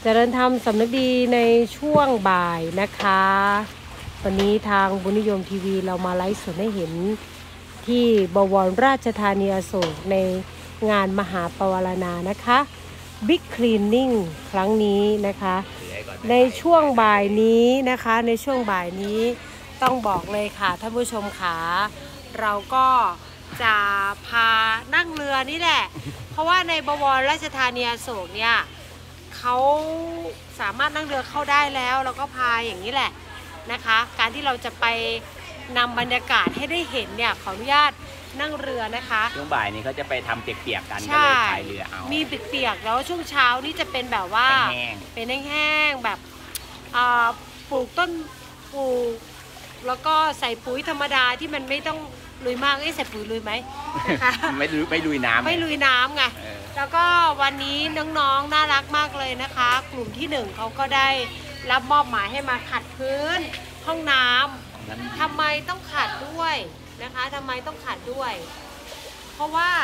เจริญธรรมสำนึกดีในช่วงบ่ายนะคะวันนี้ทางบุญนิยมทีวีเรามาไลฟ์สดให้เห็นที่บวรราชธานีอโศกในงานมหาปวารณานะคะบิ๊กคลีนนิ่งครั้งนี้นะคะในช่วงบ่ายนี้นะคะในช่วงบ่ายนี้ต้องบอกเลยค่ะท่านผู้ชมขาเราก็จะพานั่งเรือนี่แหละเพราะว่าในบวรราชธานีอโศกเนี่ยเขาสามารถนั่งเรือเข้าได้แล้วเราก็พาอย่างนี้แหละนะคะการที่เราจะไปนำบรรยากาศให้ได้เห็นเนี่ยขออนุญาตนั่งเรือนะคะช่วงบ่ายนี้เขาจะไปทำเปียกๆกันก็เลยพายเรือเอามีเปียกๆแล้วช่วงเช้านี่จะเป็นแบบว่าเป็นแห้งๆแบบปลูกต้นปลูกแล้วก็ใส่ปุ๋ยธรรมดาที่มันไม่ต้องลุยมากใส่ปุ๋ยลุยไหมนะคะไม่ลุยน้ำไม่ลุยน้ำไงแล้วก็วันนี้น้องๆน่ารักมากเลยนะคะกลุ่มที่1เขาก็ได้รับมอบหมายให้มาขัดพื้นห้องน้ำทำไมต้องขัดด้วยนะคะทำไมต้องขัดด้วยเพราะว่า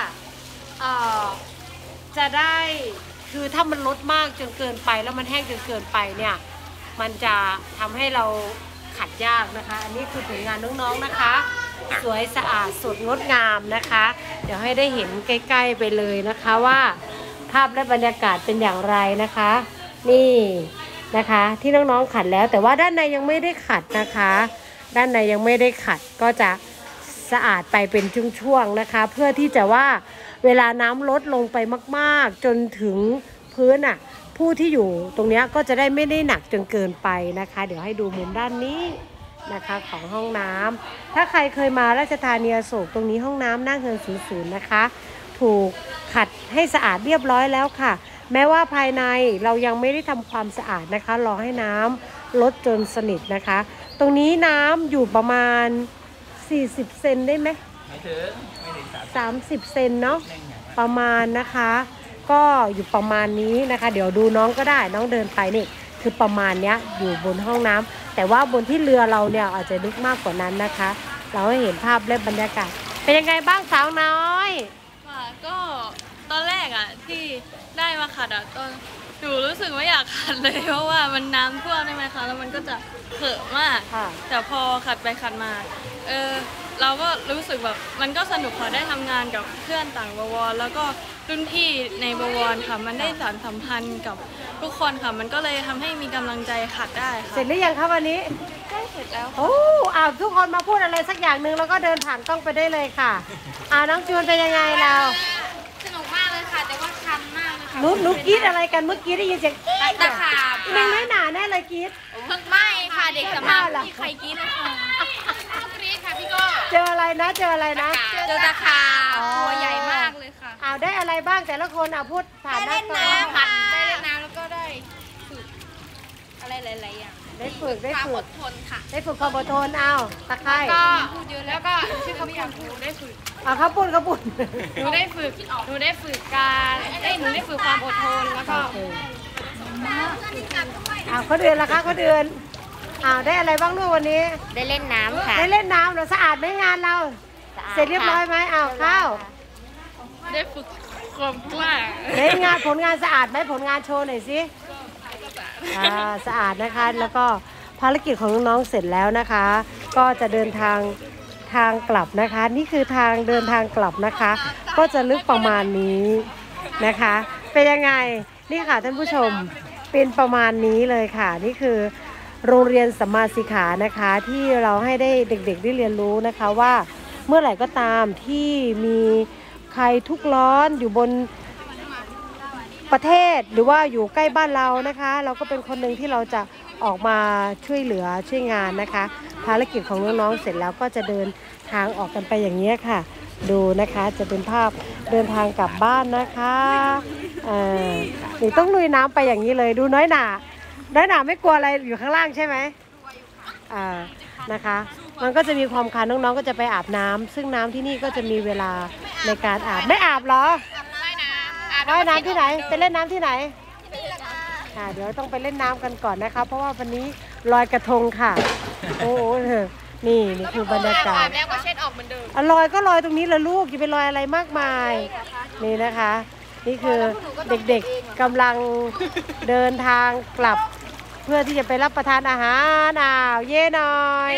จะได้คือถ้ามันลดมากจนเกินไปแล้วมันแห้งจนเกินไปเนี่ยมันจะทำให้เราขัดยากนะคะอันนี้คือผลงานน้องๆนะคะสวยสะอาดสดงดงามนะคะเดี๋ยวให้ได้เห็นใกล้ๆไปเลยนะคะว่าภาพและบรรยากาศเป็นอย่างไรนะคะนี่นะคะที่น้องๆขัดแล้วแต่ว่าด้านในยังไม่ได้ขัดนะคะด้านในยังไม่ได้ขัดก็จะสะอาดไปเป็นช่วงๆนะคะเพื่อที่จะว่าเวลาน้ำลดลงไปมากๆจนถึงพื้นอ่ะผู้ที่อยู่ตรงนี้ก็จะได้ไม่ได้หนักจนเกินไปนะคะเดี๋ยวให้ดูมุมด้านนี้นะคะของห้องน้ำถ้าใครเคยมาราชธานีอโศกตรงนี้ห้องน้ำหน้าเฮือน00นะคะถูกขัดให้สะอาดเรียบร้อยแล้วค่ะแม้ว่าภายในเรายังไม่ได้ทำความสะอาดนะคะรอให้น้ำลดจนสนิทนะคะตรงนี้น้ำอยู่ประมาณ40 เซนได้ไหมไม่ถึง30 เซนเนาะประมาณนะคะก็อยู่ประมาณนี้นะคะเดี๋ยวดูน้องก็ได้น้องเดินไปนี่คือประมาณเนี้ยอยู่บนห้องน้ำแต่ว่าบนที่เรือเราเนี่ยอาจจะลึกมากกว่านั้นนะคะเราให้เห็นภาพและบรรยากาศเป็นยังไงบ้างสาวน้อยก็ตอนแรกอ่ะที่ได้มาขัดอ่ะตอนหนูรู้สึกว่าอยากขัดเลยเพราะว่ามันน้ำท่วมใช่ไหมคะแล้วมันก็จะเขอะมากแต่พอขัดไปขัดมาเราก็รู้สึกแบบมันก็สนุกค่ะได้ทำงานกับเพื่อนต่างบวรแล้วก็รุ่นพี่ในบวรค่ะมันได้สานสัมพันธ์กับทุกคนค่ะมันก็เลยทำให้มีกำลังใจขัดได้ค่ะเสร็จหรือยังคะวันนี้ใกล้เสร็จแล้วโอ้ทุกคนมาพูดอะไรสักอย่างหนึ่งแล้วก็เดินผ่านกล้องไปได้เลยค่ะน้องจูนเป็นยังไงเราสนุกมากเลยค่ะแต่ว่าคันมากเลยค่ะนุ๊กกรี๊ดอะไรกันเมื่อกี้ได้ยินเสียงตะขาบไม่หนาแน่เลยกรี๊ดไม่ค่ะเด็กสำนักมีใครกรี๊ดเลยค่ะกรี๊ดค่ะพี่ก็เจออะไรนะเจอตะขาบตัวใหญ่มากเลยค่ะได้อะไรบ้างแต่ละคนพูดผ่านหน้าต่อได้เล่นน้ำแล้วก็ได้ฝึกอะไรหลายๆอย่างได้ฝึกความอดทนค่ะได้ฝึกความอดทนตะไคร้ก็พูดเยอะแล้วก็ชื่อเขาพูดได้ฝึกข้าวปุ้นหนูได้ฝึกการหนูได้ฝึกความอดทนแล้วก็เขาเดือนละคะเขาเดือนได้อะไรบ้างลูกวันนี้ได้เล่นน้ำค่ะได้เล่นน้ำเราสะอาดไหมงานเราเสร็จเรียบร้อยไหมข้าวได้ฝึกความกล้าผลงานสะอาดไหมผลงานโชว์หน่อยสิสะอาดนะคะแล้วก็ภารกิจของน้องๆเสร็จแล้วนะคะก็จะเดินทางกลับนะคะนี่คือทางเดินทางกลับนะคะก็จะลึกประมาณนี้นะคะเป็นยังไงนี่ค่ะท่านผู้ชมเป็นประมาณนี้เลยค่ะนี่คือโรงเรียนสัมมาสิกขานะคะที่เราให้ได้เด็กๆได้เรียนรู้นะคะว่าเมื่อไหร่ก็ตามที่มีใครทุกข์ร้อนอยู่บนประเทศหรือว่าอยู่ใกล้บ้านเรานะคะเราก็เป็นคนหนึ่งที่เราจะออกมาช่วยเหลือช่วยงานนะคะภารกิจของน้องๆเสร็จแล้วก็จะเดินทางออกกันไปอย่างนี้ค่ะดูนะคะจะเป็นภาพเดินทางกลับบ้านนะคะนี่ต้องลุยน้ำไปอย่างนี้เลยดูน้อยหนาไม่กลัวอะไรอยู่ข้างล่างใช่ไหมนะคะมันก็จะมีความคันน้องๆก็จะไปอาบน้ำซึ่งน้ำที่นี่ก็จะมีเวลาในการอาบไม่อาบเหรอว่ายน้ำที่ไหนไปเล่นน้ำที่ไหนเดี๋ยวต้องไปเล่นน้ำกันก่อนนะคะเพราะว่าวันนี้ลอยกระทงค่ะโอ้โหนี่คือบรรยากาศแล้วก็เช็ดออกเหมือนเดิมลอยก็ลอยตรงนี้ละลูกอย่าไปลอยอะไรมากมายนี่นะคะนี่คือเด็กๆกำลังเดินทางกลับเพื่อที่จะไปรับประทานอาหารเย่หน่อย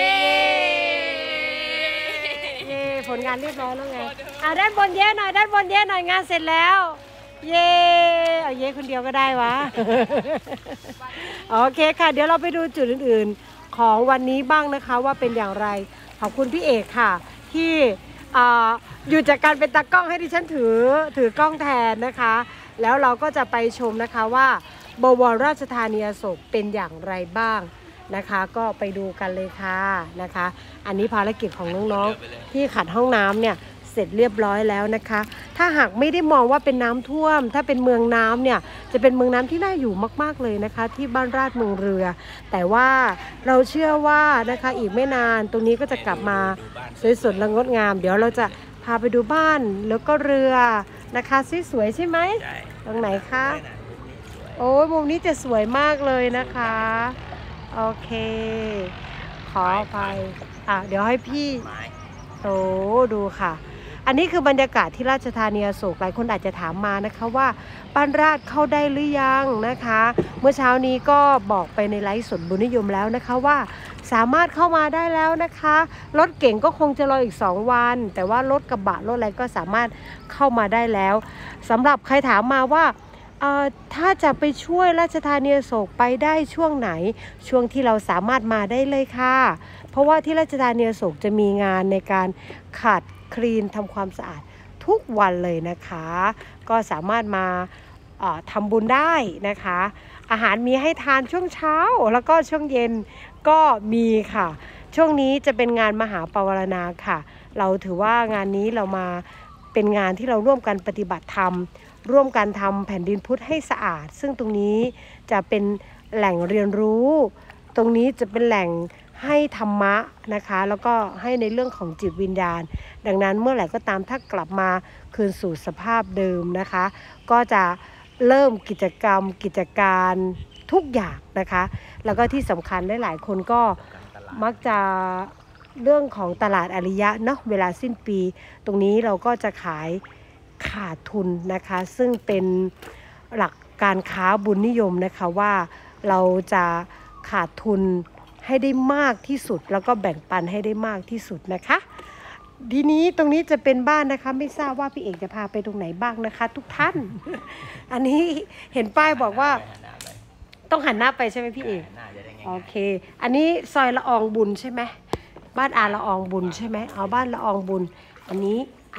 เย่ผลงานเรียบร้อยแล้วไงด้านบนเย่หน่อยด้านบนเย่หน่อยงานเสร็จแล้วเย่เอาเย่คนเดียวก็ได้วะ โอเคค่ะเดี๋ยวเราไปดูจุดอื่นๆของวันนี้บ้างนะคะว่าเป็นอย่างไรขอบคุณพี่เอกค่ะที่อยู่จากการเป็นตากล้องให้ดิฉันถือกล้องแทนนะคะแล้วเราก็จะไปชมนะคะว่าบวรราชธานีอโศกเป็นอย่างไรบ้างนะคะก็ไปดูกันเลยค่ะนะคะอันนี้ภารกิจของน้องๆที่ขัดห้องน้ำเนี่ยเสร็จเรียบร้อยแล้วนะคะถ้าหากไม่ได้มองว่าเป็นน้ำท่วมถ้าเป็นเมืองน้ำเนี่ยจะเป็นเมืองน้ำที่น่าอยู่มากๆเลยนะคะที่บ้านราชเมืองเรือแต่ว่าเราเชื่อว่านะคะอีกไม่นานตรงนี้ก็จะกลับมาสวยสดและงดงามเดี๋ยวเราจะพาไปดูบ้านแล้วก็เรือนะคะสวยๆใช่ไหมตรงไหนคะโอ้ยมุมนี้จะสวยมากเลยนะคะโอเคขอไปเดี๋ยวให้พี่โอ้ดูค่ะอันนี้คือบรรยากาศที่ราชธานีอโศกหลายคนอาจจะถามมานะคะว่าบ้านราชเข้าได้หรือยังนะคะเมื่อเช้านี้ก็บอกไปในไลฟ์สดบุญนิยมแล้วนะคะว่าสามารถเข้ามาได้แล้วนะคะรถเก๋งก็คงจะรออีก2วันแต่ว่ารถกระบะรถอะไรก็สามารถเข้ามาได้แล้วสำหรับใครถามมาว่าถ้าจะไปช่วยราชธานีอโศกไปได้ช่วงไหนช่วงที่เราสามารถมาได้เลยค่ะเพราะว่าที่ราชธานีอโศกจะมีงานในการขัดคลีนทำความสะอาดทุกวันเลยนะคะก็สามารถมาทำบุญได้นะคะอาหารมีให้ทานช่วงเช้าแล้วก็ช่วงเย็นก็มีค่ะช่วงนี้จะเป็นงานมหาปวารณาค่ะเราถือว่างานนี้เรามาเป็นงานที่เราร่วมกันปฏิบัติธรรมร่วมกันทำแผ่นดินพุทธให้สะอาดซึ่งตรงนี้จะเป็นแหล่งเรียนรู้ตรงนี้จะเป็นแหล่งให้ธรรมะนะคะแล้วก็ให้ในเรื่องของจิตวิญญาณดังนั้นเมื่อไหร่ก็ตามถ้ากลับมาคืนสู่สภาพเดิมนะคะก็จะเริ่มกิจกรรมกิจการทุกอย่างนะคะแล้วก็ที่สำคัญหลายๆคนก็มักจะเรื่องของตลาดอาริยะเนาะเวลาสิ้นปีตรงนี้เราก็จะขายขาดทุนนะคะซึ่งเป็นหลักการค้าบุญนิยมนะคะว่าเราจะขาดทุนให้ได้มากที่สุดแล้วก็แบ่งปันให้ได้มากที่สุดนะคะทีนี้ตรงนี้จะเป็นบ้านนะคะไม่ทราบว่าพี่เอกจะพาไปตรงไหนบ้างนะคะทุกท่าน อันนี้เห็นป้ายบอกว่าต้องหันหน้าไปใช่ไหมพี่เอกโอเคอันนี้ซอยละอองบุญใช่ไหมบ้านละอองบุญใช่ไหมเอาบ้านละอองบุญอันนี้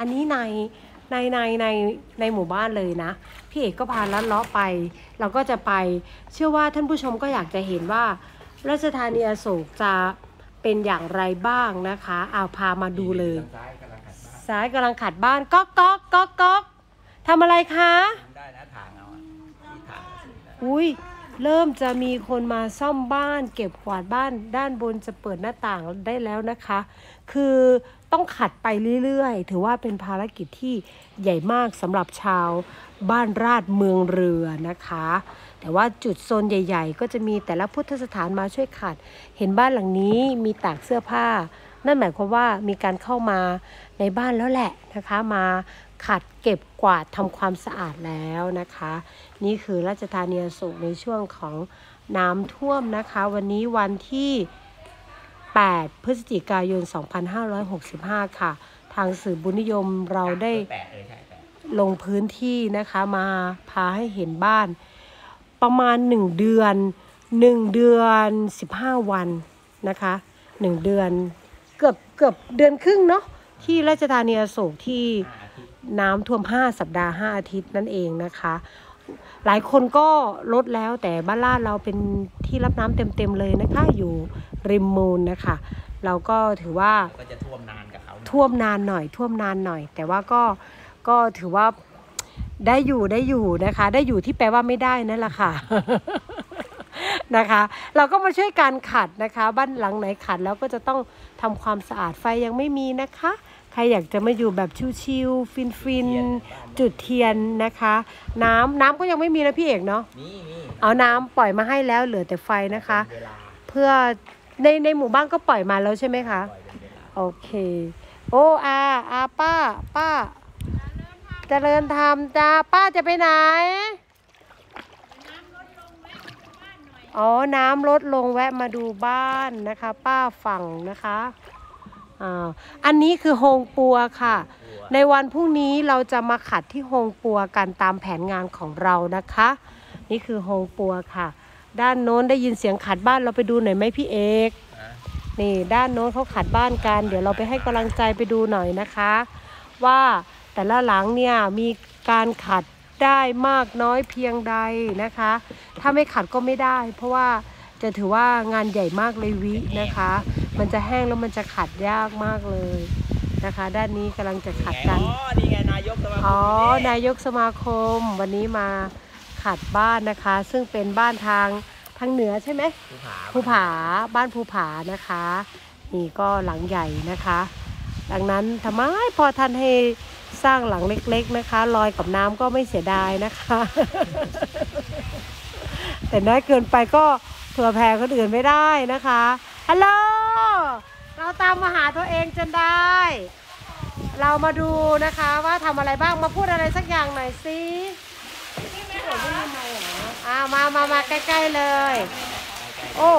ในหมู่บ้านเลยนะพี่เอกก็พาลัดเลาะไปเราก็จะไปเชื่อว่าท่านผู้ชมก็อยากจะเห็นว่าราชธานีอโศกจะเป็นอย่างไรบ้างนะคะเอาพามาดูเลยซ้ายกำลังขัดบ้านก๊อกก๊อกก๊อกก๊อกทำอะไรคะได้นะถางเอาที่ถางอุ้ยเริ่มจะมีคนมาซ่อมบ้านเก็บกวาดบ้านด้านบนจะเปิดหน้าต่างได้แล้วนะคะคือต้องขัดไปเรื่อยๆถือว่าเป็นภารกิจที่ใหญ่มากสำหรับชาวบ้านราชเมืองเรือนะคะแต่ว่าจุดโซนใหญ่ๆก็จะมีแต่ละพุทธสถานมาช่วยขัดเห็นบ้านหลังนี้มีตากเสื้อผ้านั่นหมายความว่ามีการเข้ามาในบ้านแล้วแหละนะคะมาขัดเก็บกวาดทำความสะอาดแล้วนะคะนี่คือราชธานีอโศกในช่วงของน้ำท่วมนะคะวันนี้วันที่8 พฤศจิกายน 2565 ค่ะทางสื่อบุญนิยมเราได้ลงพื้นที่นะคะมาพาให้เห็นบ้านประมาณ1 เดือน15 วันนะคะ1 เดือนเกือบเดือนครึ่งเนาะที่ราชธานีอโศกที่น้ำท่วม5 สัปดาห์ 5 อาทิตย์นั่นเองนะคะหลายคนก็ลดแล้วแต่บ้านลาดเราเป็นที่รับน้ำเต็มเลยนะคะอยู่ริมมูลนะคะเราก็ถือว่าก็จะท่วมนานกับเขาท่วมนานหน่อยแต่ว่าก็ถือว่าได้อยู่นะคะได้อยู่ที่แปลว่าไม่ได้นั่นแหละค่ะ นะคะเราก็มาช่วยกันขัดนะคะบ้านหลังไหนขัดแล้วก็จะต้องทำความสะอาดไฟยังไม่มีนะคะใครอยากจะมาอยู่แบบชิลๆฟินจุดเทียนนะคะน้ำก็ยังไม่มีนะพี่เอกเนาะเอาน้ำปล่อยมาให้แล้วเหลือแต่ไฟนะคะเพื่อในหมู่บ้านก็ปล่อยมาแล้วใช่ไหมคะโอเคโอ้ป้าจะเจริญธรรมจ้าป้าจะไปไหนอ๋อน้ำลดลงแวะมาดูบ้านนะคะป้าฝั่งนะคะอันนี้คือโฮงปัวค่ะในวันพรุ่งนี้เราจะมาขัดที่โฮงปัวกันตามแผนงานของเรานะคะนี่คือโฮงปัวค่ะด้านโน้นได้ยินเสียงขัดบ้านเราไปดูหน่อยไหมพี่เอกนี่ด้านโน้นเขาขัดบ้านกันเดี๋ยวเราไปให้กำลังใจไปดูหน่อยนะคะว่าแต่ละหลังเนี่ยมีการขัดได้มากน้อยเพียงใดนะคะถ้าไม่ขัดก็ไม่ได้เพราะว่าจะถือว่างานใหญ่มากเลยวินะคะมันจะแห้งแล้วมันจะขัดยากมากเลยนะคะด้านนี้กำลังจะขัดกันนี่ไงนายกสมาคมนายกสมาคมวันนี้มาขัดบ้านนะคะซึ่งเป็นบ้านทางเหนือใช่ไหมภูผาบ้านภูผานะคะนี่ก็หลังใหญ่นะคะดังนั้นทำไมพอท่านให้สร้างหลังเล็กๆนะคะลอยกับน้ำก็ไม่เสียดายนะคะแต่น้อยเกินไปก็เผื่อแผ่คนอื่นไม่ได้นะคะฮัลโหลเราตามมาหาตัวเองจนได้เรามาดูนะคะว่าทำอะไรบ้างมาพูดอะไรสักอย่างหน่อยสิมาใกล้ๆเลยโอ้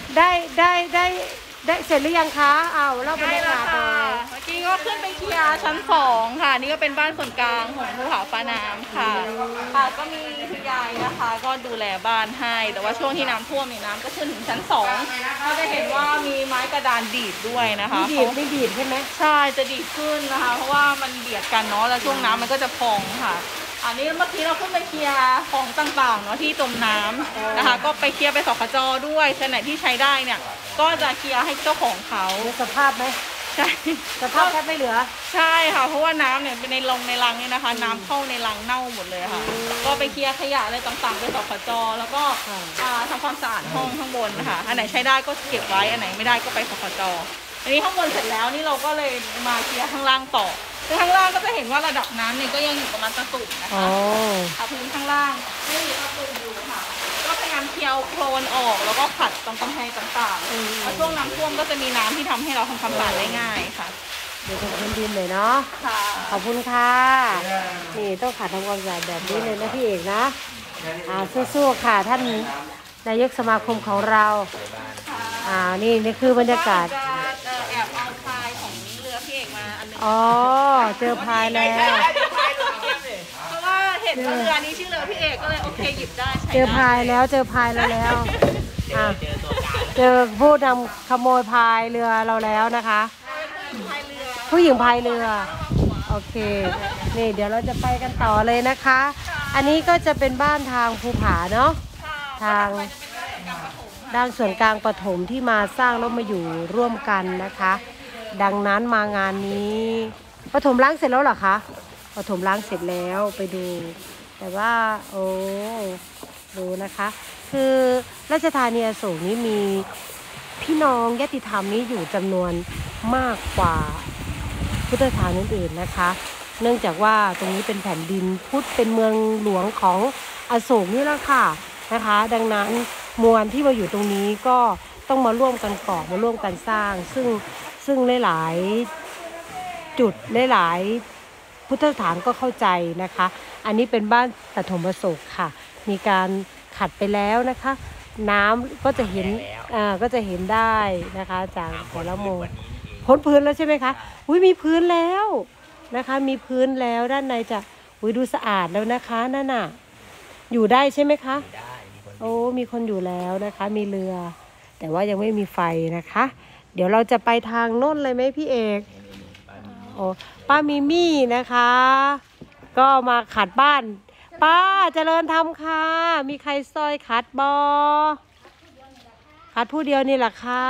ได้เสร็จหรือยังคะเล่าบรรยากาศเลยเมื่อกี้ก็ขึ้นไปเคลียร์ชั้น2ค่ะนี่ก็เป็นบ้านส่วนกลางของภูผาฟ้าน้ำค่ะก็มีคุณยายนะคะก็ดูแลบ้านให้แต่ว่าช่วงที่น้ำท่วมน้ำก็ขึ้นถึงชั้น2ก็จะเห็นว่ามีไม้กระดานดีดด้วยนะคะไม่ดีดใช่ไหมใช่จะดีดขึ้นนะคะเพราะว่ามันเบียดกันเนาะแล้วช่วงน้ำมันก็จะพองค่ะอันนี้เมื่อกี้เราขึ้นไปเคลียร์ของต่างๆเนาะที่จมน้ำนะคะก็ไปเคลียร์ไปสคจ.ด้วยเส้นไหนที่ใช้ได้เนี่ยก็จะเคลียร์ให้เจ้าของเขาสภาพไหมใช่สภาพแทบไม่เหลือใช่ค่ะเพราะว่าน้ำเนี่ยเป็นในรังเนี่ยนะคะน้ำเข้าในรังเน่าหมดเลยค่ะก็ไปเคลียร์ขยะอะไรต่างๆไปสคจ.แล้วก็ทำความสะอาดห้องข้างบนนะคะอันไหนใช้ได้ก็เก็บไว้อันไหนไม่ได้ก็ไปสคจ.อันนี้ข้างบนเสร็จแล้วนี่เราก็เลยมาเคลียร์ข้างล่างต่อคือข้างล่างก็จะเห็นว่าระดับน้ำเนี่ยก็ยังอยู่ประมาณตะตุ่มนะคะพื้นข้างล่างไม่มีตะตุ่มอยู่ค่ะก็พยายามเคลียร์โคลนออกแล้วก็ขัดตรงกำแพงต่างๆเพราะช่วงน้ำท่วมก็จะมีน้ำที่ทำให้เราทำความสะอาดได้ง่ายค่ะเดี๋ยวจะพื้นดินเลยเนาะขอบคุณค่ะนี่ต้องขัดทำความสะอาดแบบนี้เลยนะพี่เอกนะสู้ๆค่ะท่านนายกสมาคมของเรานี่คือบรรยากาศแอบเอาพายของเรือพี่เอกมาอันนึงเจอพายแล้วเพราะว่าเห็นว่าเรือนี้ชื่อเรือพี่เอกก็เลยโอเคหยิบได้ใช้ได้เจอพายแล้วเจอผู้นำขโมยพายเรือเราแล้วนะคะผู้หญิงพายเรือโอเคนี่เดี๋ยวเราจะไปกันต่อเลยนะคะอันนี้ก็จะเป็นบ้านทางภูผาเนาะทางด้านส่วนกลางปฐมที่มาสร้างแล้วมาอยู่ร่วมกันนะคะดังนั้นมางานนี้ปฐมล้างเสร็จแล้วเหรอคะปฐมล้างเสร็จแล้วไปดูแต่ว่าดูนะคะคือราชธานีอโศกนี้มีพี่น้องญาติธรรมนี้อยู่จำนวนมากกว่าพุทธสถานอื่นๆนะคะเนื่องจากว่าตรงนี้เป็นแผ่นดินพุทธเป็นเมืองหลวงของอโศกนี่แหละค่ะนะคะดังนั้นมวลที่มาอยู่ตรงนี้ก็ต้องมาร่วมกันก่อมาร่วมกันสร้างซึ่งหลายๆจุดหลายๆพุทธสถานก็เข้าใจนะคะอันนี้เป็นบ้านปฐมอโศกค่ะมีการขัดไปแล้วนะคะน้ำก็จะเห็นได้นะคะจากแต่ละโมพ้นพื้นแล้วใช่ไหมคะมีพื้นแล้วนะคะมีพื้นแล้วด้านในจะดูสะอาดแล้วนะคะนั่นน่ะอยู่ได้ใช่ไหมคะมีคนอยู่แล้วนะคะมีเรือแต่ว่ายังไม่มีไฟนะคะเดี๋ยวเราจะไปทางโน้นเลยไหมพี่เอกป้ามิมี่นะคะก็มาขัดบ้านป้าเจริญธรรมค่ะมีใครซอยขัดบอขัดผู้เดียวนี่แหละค่ะ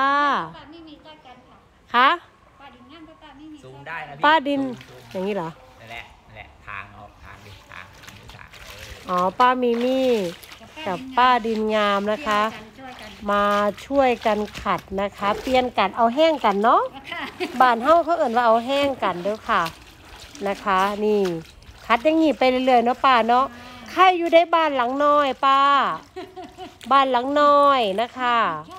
ค่ะซูมได้นะพี่ป้าดินอย่างนี้เหรอนั่นแหละทางป้ามิมี่กับป้าดินงามนะคะมาช่วยกันขัดนะคะเปลี่ยนกันเอาแห้งกันเนาะบ้านเฮาเขาเอิ่นว่าเอาแห้งกันเด้อค่ะนะคะนี่ขัดอย่างงี้ไปเรื่อยๆเนาะป้าเนาะใครอยู่ได้บ้านหลังน้อยป้าบ้านหลังน้อยนะคะ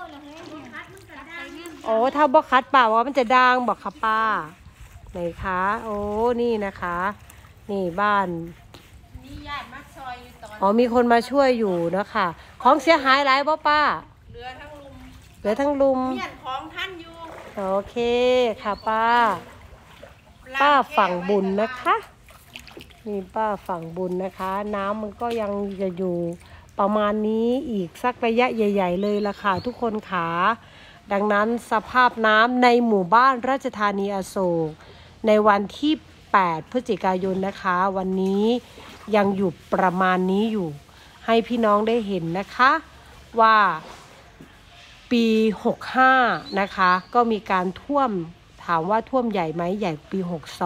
ถ้าบ่ขัดป้าว่ามันจะดังบอกค่ะป้าไหนคะนี่นะคะนี่บ้านนี่ญาติมาซอยอยู่ตอนอ๋อมีคนมาช่วยอยู่นะคะของเสียหายหลายบ่ป้าเหลือทั้งลุมเหลือทั้งลุมเมียนของท่านอยู่โอเคค่ะป้า ป้าฝั่งบุญนะคะนี่ป้าฝั่งบุญนะคะ น้ำมันก็ยังจะอยู่ประมาณนี้อีกสักระยะใหญ่ๆเลยล่ะค่ะทุกคนขาดังนั้นสภาพน้ำในหมู่บ้านราชธานีอโศกในวันที่8พฤศจิกายนนะคะวันนี้ยังอยู่ประมาณนี้อยู่ให้พี่น้องได้เห็นนะคะว่าปี65นะคะก็มีการท่วมถามว่าท่วมใหญ่ไหมใหญ่ปี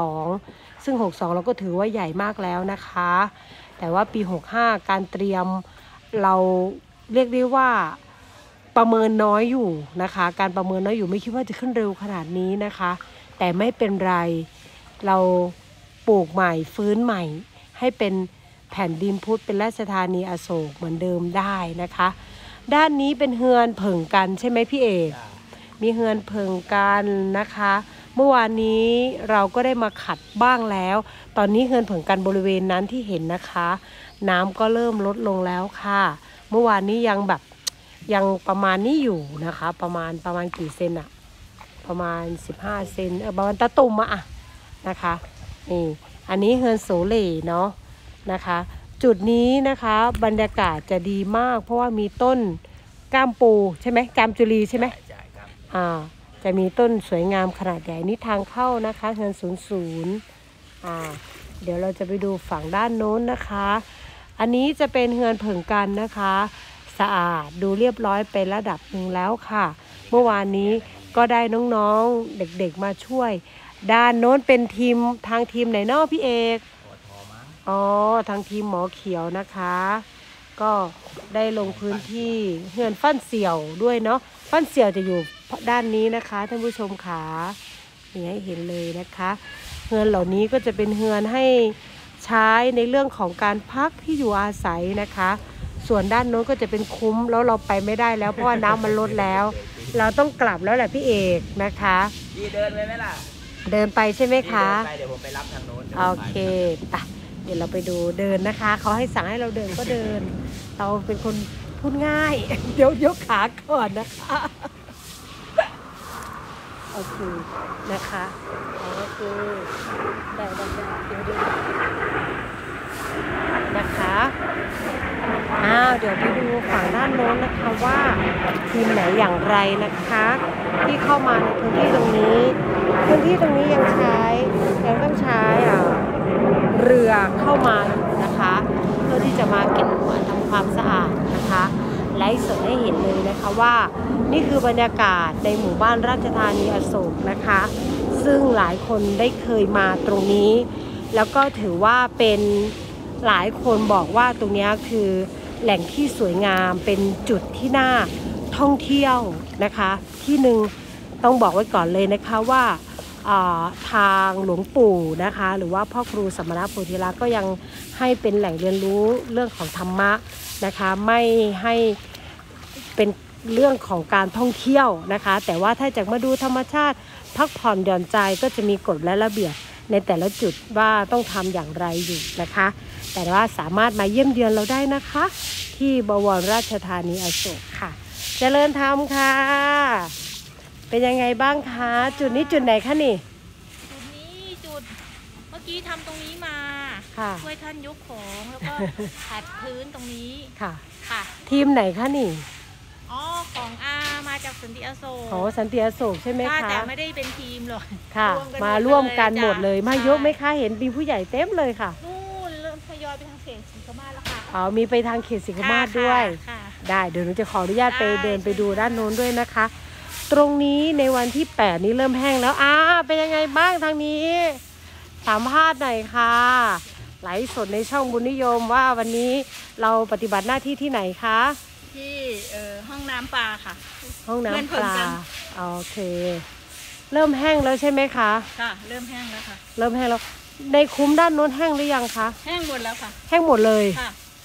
62ซึ่ง62เราก็ถือว่าใหญ่มากแล้วนะคะแต่ว่าปี65การเตรียมเราเรียกได้ว่าประเมินน้อยอยู่นะคะการประเมินน้อยอยู่ไม่คิดว่าจะขึ้นเร็วขนาดนี้นะคะแต่ไม่เป็นไรเราปลูกใหม่ฟื้นใหม่ให้เป็นแผ่นดินพุทธเป็นราชธานีอโศกเหมือนเดิมได้นะคะด้านนี้เป็นเฮือนเผิงกันใช่ไหมพี่เอกมีเฮือนเผิงกันนะคะเมื่อวานนี้เราก็ได้มาขัดบ้างแล้วตอนนี้เฮือนเผิงกันบริเวณนั้นที่เห็นนะคะน้ำก็เริ่มลดลงแล้วค่ะเมื่อวานนี้ยังแบบยังประมาณนี้อยู่นะคะประมาณกี่เซนอะประมาณ15เซนประมาณตะตุ่มอะนะคะนี่อันนี้เฮือนโสเหล่เนาะนะคะจุดนี้นะคะบรรยากาศจะดีมากเพราะว่ามีต้นก้ามปูใช่ไหมก้ามจุลีใช่ไหมใช่ครับจะมีต้นสวยงามขนาดใหญ่นี่ทางเข้านะคะเฮือน00เดี๋ยวเราจะไปดูฝั่งด้านโน้นนะคะอันนี้จะเป็นเฮือนเผิงกันนะคะสะอาดดูเรียบร้อยเป็นระดับหนึ่งแล้วค่ะเมื่อวานนี้ก็ได้น้องๆเด็กๆมาช่วยด้านโน้นเป็นทีมทางทีมไหนเนาะพี่เอกปวดท้อมั้งอ๋อทางทีมหมอเขียวนะคะก็ได้ลงพื้นที่เฮือนฟั่นเสี่ยวด้วยเนาะฟั่นเสี่ยวจะอยู่ด้านนี้นะคะท่านผู้ชมขานี่ให้เห็นเลยนะคะเฮือนเหล่านี้ก็จะเป็นเฮือนให้ใช้ในเรื่องของการพักที่อยู่อาศัยนะคะส่วนด้านโน้นก็จะเป็นคุ้มแล้วเราไปไม่ได้แล้วเพราะว่าน้ำมันลดแล้วเราต้องกลับแล้วแหละพี่เอกนะคะพี่เดินไปไหมล่ะเดินไปใช่ไหมพี่คะเดินไปเดี๋ยวผมไปรับทางโน้นโอเคไปเดี๋ยวเราไปดูเดินนะคะเขาให้สั่งให้เราเดินก็เดินเราเป็นคนพูดง่าย เดี๋ยวยกขาก่อนนะคะโอเคนะคะโอเคแต่เดี๋ยวดูนะคะเดี๋ยวไปดูฝั่งด้านโน้นนะคะว่าทีมไหนอย่างไรนะคะที่เข้ามาในพื้นที่ตรงนี้ยังต้องใช้เรือเข้ามานะคะเพื่อที่จะมาเก็บหัวทำความสะอาดนะคะไลฟ์สดให้เห็นเลยนะคะว่านี่คือบรรยากาศในหมู่บ้านราชธานีอโศกนะคะซึ่งหลายคนได้เคยมาตรงนี้แล้วก็ถือว่าเป็นหลายคนบอกว่าตรงนี้คือแหล่งที่สวยงามเป็นจุดที่น่าท่องเที่ยวนะคะที่หนึ่งต้องบอกไว้ก่อนเลยนะคะว่าทางหลวงปู่นะคะหรือว่าพ่อครูสมณโพธิลักษณ์ก็ยังให้เป็นแหล่งเรียนรู้เรื่องของธรรมะนะคะไม่ให้เป็นเรื่องของการท่องเที่ยวนะคะแต่ว่าถ้าจะมาดูธรรมชาติพักผ่อนหย่อนใจก็จะมีกฎและระเบียบในแต่ละจุดว่าต้องทำอย่างไรอยู่นะคะแต่ว่าสามารถมาเยี่ยมเยือนเราได้นะคะที่บวรราชธานีอโศกค่ะเจริญธรรมค่ะเป็นยังไงบ้างคะจุดนี้จุดไหนคะนี่จุดนี้จุดเมื่อกี้ทำตรงนี้มาค่ะช่วยท่านยกของแล้วก็ ขัดพื้นตรงนี้ค่ะค่ะทีมไหนคะนี่อ๋อของอามาจากสันติอโศกโอ้สันติอโศกใช่ไหมค่ะคะแต่ไม่ได้เป็นทีมหรอกค่ะกันมาร่วมกันหมดจ้ะเลยมาเยอะไหมคะเห็นมีผู้ใหญ่เต็มเลยค่ะนู่นเริ่มทยอยไปทางเสียงสีกมาแล้วค่ะอ๋อมีไปทางเขตสิงห์มาศด้วยค่ะได้เดี๋ยวหนูจะขออนุญาตไปได้เดินไปดูด้านโน้นด้วยนะคะ ตรงนี้ในวันที่8นี้เริ่มแห้งแล้วเป็นยังไงบ้างทางนี้สัมภาษณ์หน่อยค่ะไลฟ์สดในช่องบุญนิยมว่าวันนี้เราปฏิบัติหน้าที่ที่ไหนคะที่ห้องน้ำปลาค่ะห้องน้ำเพื่อนปเพิ่งลากันโอเค เริ่มแห้งแล้วใช่ไหมคะค่ะ เริ่มแห้งแล้วค่ะเริ่มแห้งแล้วในคุ้มด้านโน้นแห้งหรือยังคะแห้งหมดแล้วค่ะแห้งหมดเลยค่ะอ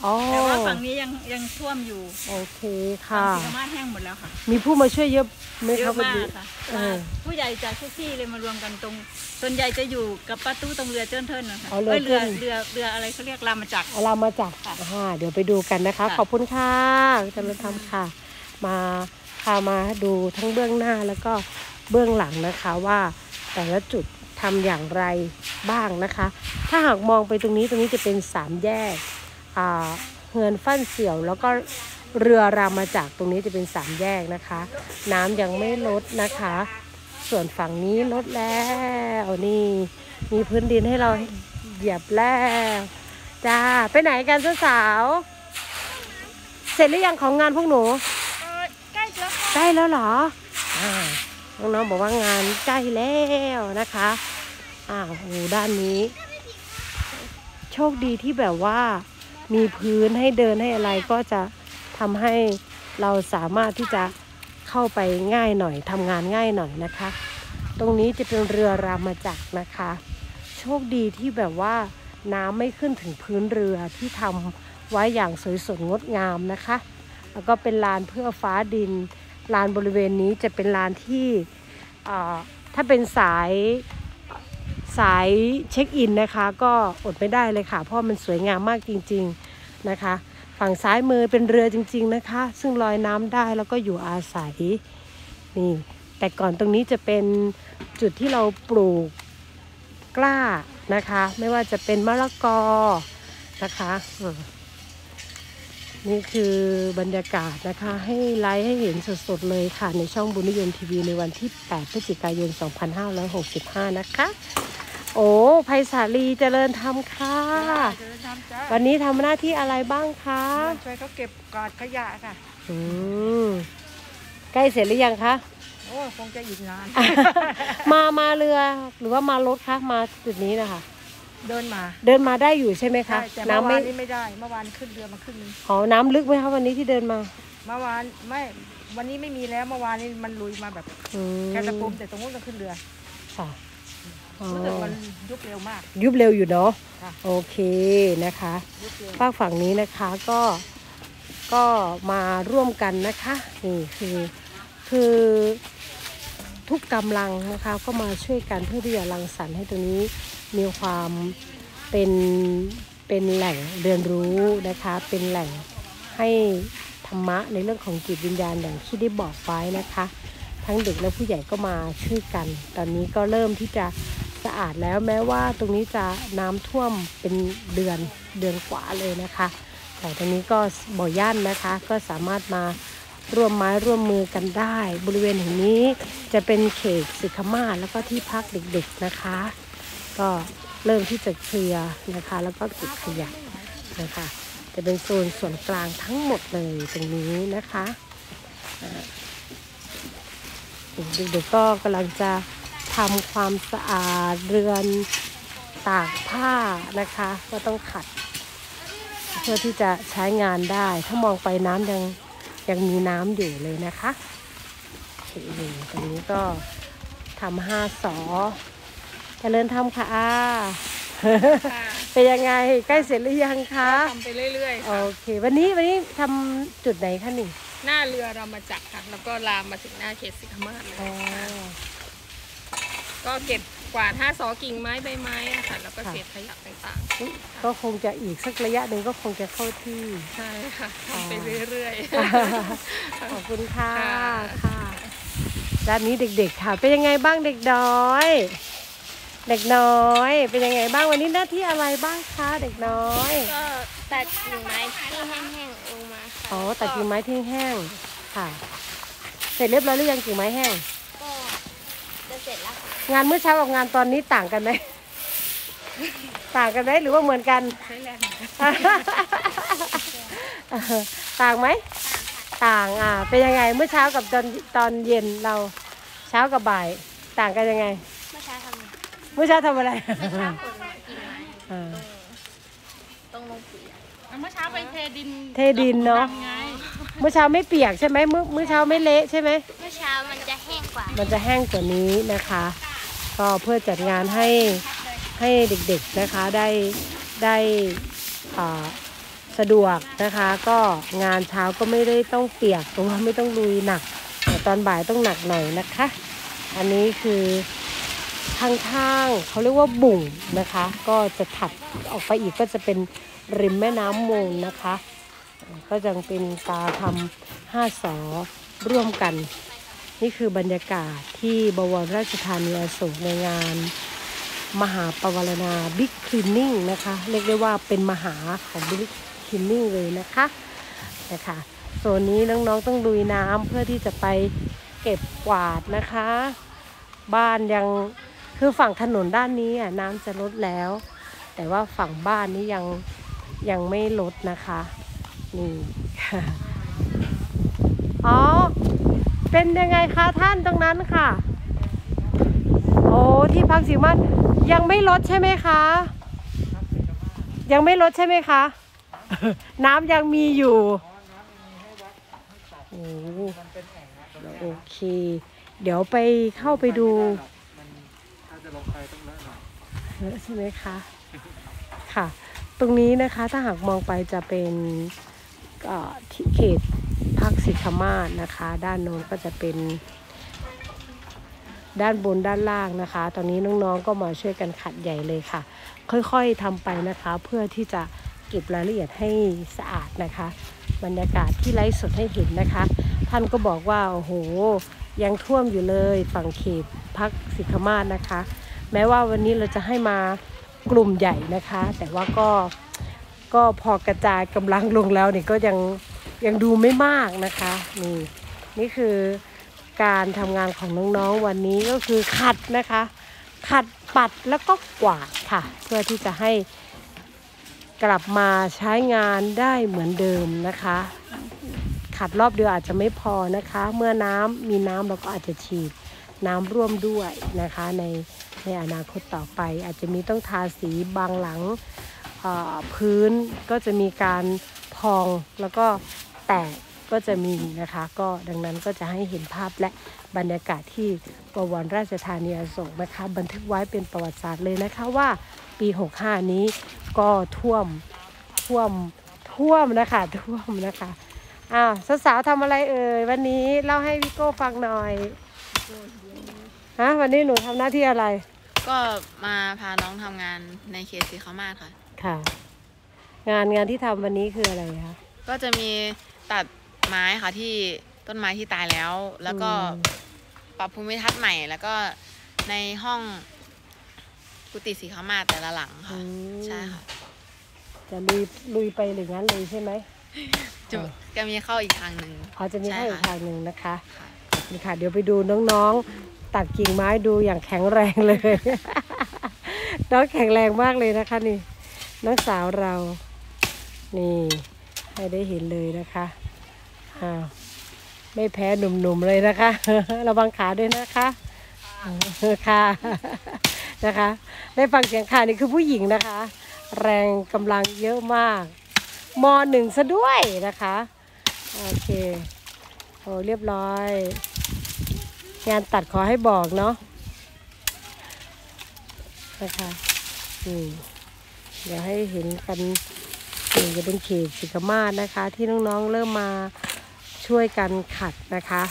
อ๋อแต่ว่าฝั่งนี้ยังท่วมอยู่โอเคฝั่งค่ะศรีธรรมราชแห้งหมดแล้วค่ะมีผู้มาช่วยเยอะไหมเยครัอะบวันมากนี้ค่ะเออผู้ใหญ่จากทุกที่เลยมารวมกันตรงส่วนใหญ่จะอยู่กับป้าตู้ตรงเรือเจิ้นเทินนะคะอ๋อเรือเจิ้เรืออะไรเขาเรียกรามาจักรเอาเรามาจากเดี๋ยวไปดูกันนะคะค่ะขอบคุณค่ะจำเริญธรรมค่ะ มาพามาดูทั้งเบื้องหน้าแล้วก็เบื้องหลังนะคะว่าแต่ละจุดทำอย่างไรบ้างนะคะ ถ้าหากมองไปตรงนี้จะเป็น3แยกเฮือนฟั่นเสี่ยวแล้วก็เรือรามาจักรตรงนี้จะเป็น3แยกนะคะ น้ำยังไม่ลดนะคะ ส่วนฝั่งนี้ลดแล้วนี่มีพื้นดินให้เราเหยียบแล้วจ้าไปไหนกันสาวๆเสร็จหรือยังของงานพวกหนูใกล้แล้วใกล้แล้วเหรอน้องๆบอกว่างานใกล้แล้วนะคะโหด้านนี้ โชคดีที่แบบว่ามีพื้นให้เดินให้อะไรก็จะทำให้เราสามารถที่จะเข้าไปง่ายหน่อยทำงานง่ายหน่อยนะคะ ตรงนี้จะเป็นเรือรามาจักรนะคะ โชคดีที่แบบว่าน้ำไม่ขึ้นถึงพื้นเรือที่ทำไว้อย่างสวยสดงดงามนะคะ แล้วก็เป็นลานเพื่อฟ้าดินลานบริเวณนี้จะเป็นลานที่ถ้าเป็นสายเช็คอินนะคะก็อดไม่ได้เลยค่ะเพราะมันสวยงามมากจริงๆนะคะ ฝั่งซ้ายมือเป็นเรือจริงๆนะคะซึ่งลอยน้ำได้แล้วก็อยู่อาศัยนี่แต่ก่อนตรงนี้จะเป็นจุดที่เราปลูกกล้านะคะไม่ว่าจะเป็นมะละกอนะคะนี่คือบรรยากาศนะคะให้ไลฟ์ให้เห็นสดๆเลยค่ะในช่องบุญนิยมทีวีในวันที่8พฤศจิกายน2565นะคะโอ้ไพศาลีเจริญธรรมค่ะวันนี้ทำหน้าที่อะไรบ้างคะช่วยเขาเก็บกวาดขยะค่ะใกล้เสร็จหรือยังคะโอ้คงจะอีกนานมาเรือหรือว่ามารถคะมาจุดนี้นะคะเดินมาได้อยู่ใช่ไหมคะแต่เมื่อวานนี้ไม่ได้เมื่อวานขึ้นเรือมาครึ่งนึงน้ำลึกไหมคะวันนี้ที่เดินมาเมื่อวานไม่วันนี้ไม่มีแล้วเมื่อวานนี้มันลุยมาแบบแค่ตะปุ่มแต่ตรงนู้นต้องขึ้นเรือค่ะรู้สึกมันยุบเร็วมากยุบเร็วอยู่เนาะค่ะโอเคนะคะยุบเร็วฝากฝั่งนี้นะคะก็มาร่วมกันนะคะนี่คือทุกกำลังนะคะก็มาช่วยกันเพื่อที่จะรังสรรค์ให้ตรงนี้มีความเป็นแหล่งเรียนรู้นะคะเป็นแหล่งให้ธรรมะในเรื่องของจิตวิญญาณอย่างที่ได้บอกไว้นะคะทั้งเด็กและผู้ใหญ่ก็มาช่วยกันตอนนี้ก็เริ่มที่จะสะอาดแล้วแม้ว่าตรงนี้จะน้ำท่วมเป็นเดือนกว่าเลยนะคะแต่ตรงนี้ก็บ่อย่านนะคะก็สามารถมาร่วมไม้ร่วมมือกันได้บริเวณแห่งนี้จะเป็นเขตสิกขมาศแล้วก็ที่พักเด็กๆนะคะก็เริ่มที่จะเคลียร์นะคะแล้วก็เก็บขยะนะคะจะเป็นโซนส่วนกลางทั้งหมดเลยตรงนี้นะคะเด็กๆก็กำลังจะทำความสะอาดเรือนตากผ้านะคะก็ต้องขัดเพื่อที่จะใช้งานได้ถ้ามองไปน้ำยังมีน้ำอยู่เลยนะคะตรงนี้ก็ทำ5 สอเจริญธรรมค่ะเป็นยังไงใกล้เสร็จหรือยังคะทำไปเรื่อยๆโอค่ะเควันนี้ทำจุดไหนคะนี่หน้าเรือเรามาจักรค่ะ แล้วก็ลามมาถึงหน้าเขตสิกขมาศเลยก็เก็บกวาด5 สอกิ่งไม้ใบไม้อะค่ะ แล้วก็เศษขยะต่างก็คงจะอีกสักระยะหนึ่งก็คงจะเข้าที่ๆ ใช่ค่ะทำไปเรื่อยขอบคุณค่ะค่ะค่ะด้านนี้เด็กๆค่ะเป็นยังไงบ้างเด็กน้อยเด็กน้อยเป็นยังไงบ้างวันนี้หน้าที่อะไรบ้างคะเด็กน้อยก็ตัดกิ่งไม้ที่แห้งๆลงมาค่ะอ๋อตัดกิ่งไม้ที่แห้งค่ะเสร็จเรียบร้อยหรือยังกิ่งไม้แห้งก็จะเสร็จแล้วค่ะงานเมื่อเช้ากับงานตอนนี้ต่างกันไหม ต่างกันไหมหรือว่าเหมือนกันๆใช้แรงต่างไหมต่างเป็นยังไงเมื่อเช้ากับตอนเย็นเราเช้ากับบ่ายต่างกันยังไงเมื่อเช้าทำอะไรเมื่อเช้าทำอะไรเมื่อเช้าขนกิ่งไม้ ต้องลงปุ๋ยเมื่อเช้าไปเทดินเทดินเนาะไงเมื่อเช้าไม่เปียกใช่ไหมเมื่อเช้าไม่เละใช่ไหมเมื่อเช้ามันจะแห้งกว่ามันจะแห้งกว่านี้นะคะ ก็เพื่อจัดงานให้เด็กๆนะคะได้สะดวกนะคะ ก็งานเช้าก็ไม่ได้ต้องเปียกตัวไม่ต้องลุยหนักแต่ตอนบ่ายต้องหนักหน่อยนะคะ อันนี้คือข้างๆเขาเรียกว่าบุ่งนะคะ ก็จะถัดออกไปอีกก็จะเป็นริมแม่น้ำมูลนะคะ ก็จะเป็นการทำ5 สอร่วมกัน นี่คือบรรยากาศที่บวรราชธานีอโศกในงานมหาปวารณาบิ๊กคลีนนิ่งนะคะเรียกได้ว่าเป็นมหาของบิ๊กคลีนนิ่งเลยนะคะโซนนี้น้องๆต้องลุยน้ำเพื่อที่จะไปเก็บกวาดนะคะ บ้านคือฝั่งถนนด้านนี้น้ำจะลดแล้ว แต่ว่าฝั่งบ้านนี้ยังไม่ลดนะคะนี่ค่ะอ๋อเป็นยังไงคะท่านตรงนั้นค่ะโอ้ที่พักสิมันยังไม่ลดใช่ไหมคะยังไม่ลดใช่ไหมคะ น้ำยังมีอยู่โอ้โอเคเดี๋ยวไปเข้าไปดูใช่ไหมคะค่ะตรงนี้นะคะถ้าหากมองไปจะเป็นที่เขตพักสิกขมาศนะคะด้านโน้นก็จะเป็นด้านบนด้านล่างนะคะตอนนี้น้องๆก็มาช่วยกันขัดใหญ่เลยค่ะค่อยๆทำไปนะคะเพื่อที่จะเก็บรายละเอียดให้สะอาดนะคะบรรยากาศที่ไลฟ์สดให้เห็นนะคะท่านก็บอกว่าโอ้โหยังท่วมอยู่เลยฝั่งเขตพักสิกขมาศนะคะแม้ว่าวันนี้เราจะให้มากลุ่มใหญ่นะคะแต่ว่าก็พอกระจายกำลังลงแล้วเนี่ยก็ยังดูไม่มากนะคะนี่คือการทำงานของน้องๆวันนี้ก็คือขัดนะคะขัดปัดแล้วก็กวาดค่ะเพื่อที่จะให้กลับมาใช้งานได้เหมือนเดิมนะคะขัดรอบเดียวอาจจะไม่พอนะคะเมื่อมีน้ำเราก็อาจจะฉีดน้ำร่วมด้วยนะคะในอนาคตต่อไปอาจจะมีต้องทาสีบางหลังพื้นก็จะมีการพองแล้วก็แตกก็จะมีนะคะก็ดังนั้นก็จะให้เห็นภาพและบรรยากาศที่บวรราชธานีอโศกนะคะบันทึกไว้เป็นประวัติศาสตร์เลยนะคะว่าปี65นี้ก็ท่วมนะคะท่วมนะคะสาวๆทำอะไรเอ่ยวันนี้เล่าให้วิโก้ฟังหน่อยวันนี้หนูทำหน้าที่อะไรก็มาพาน้องทำงานในเขตสิกขมาศค่ะค่ะงานที่ทำวันนี้คืออะไรคะก็จะมีตัดไม้ค่ะที่ต้นไม้ที่ตายแล้วก็ปรับภูมิทัศน์ใหม่แล้วก็ในห้องกุฏิสิกขมาศแต่ละหลังค่ะใช่ค่ะจะลุยไปหรืองั้นเลยใช่ไหมจะมีเข้าอีกทางหนึ่งจะมีเข้าอีกทางหนึ่งนะคะนี่ค่ะเดี๋ยวไปดูน้องๆตัดกิ่งไม้ดูอย่างแข็งแรงเลยน้องแข็งแรงมากเลยนะคะนี่น้องสาวเรานี่ให้ได้เห็นเลยนะคะไม่แพ้หนุ่มๆเลยนะคะระวังขาด้วยนะคะค่ะนะคะได้ฟังเสียงค่ะนี่คือผู้หญิงนะคะแรงกำลังเยอะมากม.1 ซะด้วยนะคะโอเคโอ้เรียบร้อยงานตัดขอให้บอกเนาะนะคะเดี๋ยวให้เห็นกันจะเป็นเขตสิกขมาศนะคะที่น้องๆเริ่มมาช่วยกันขัดนะคะ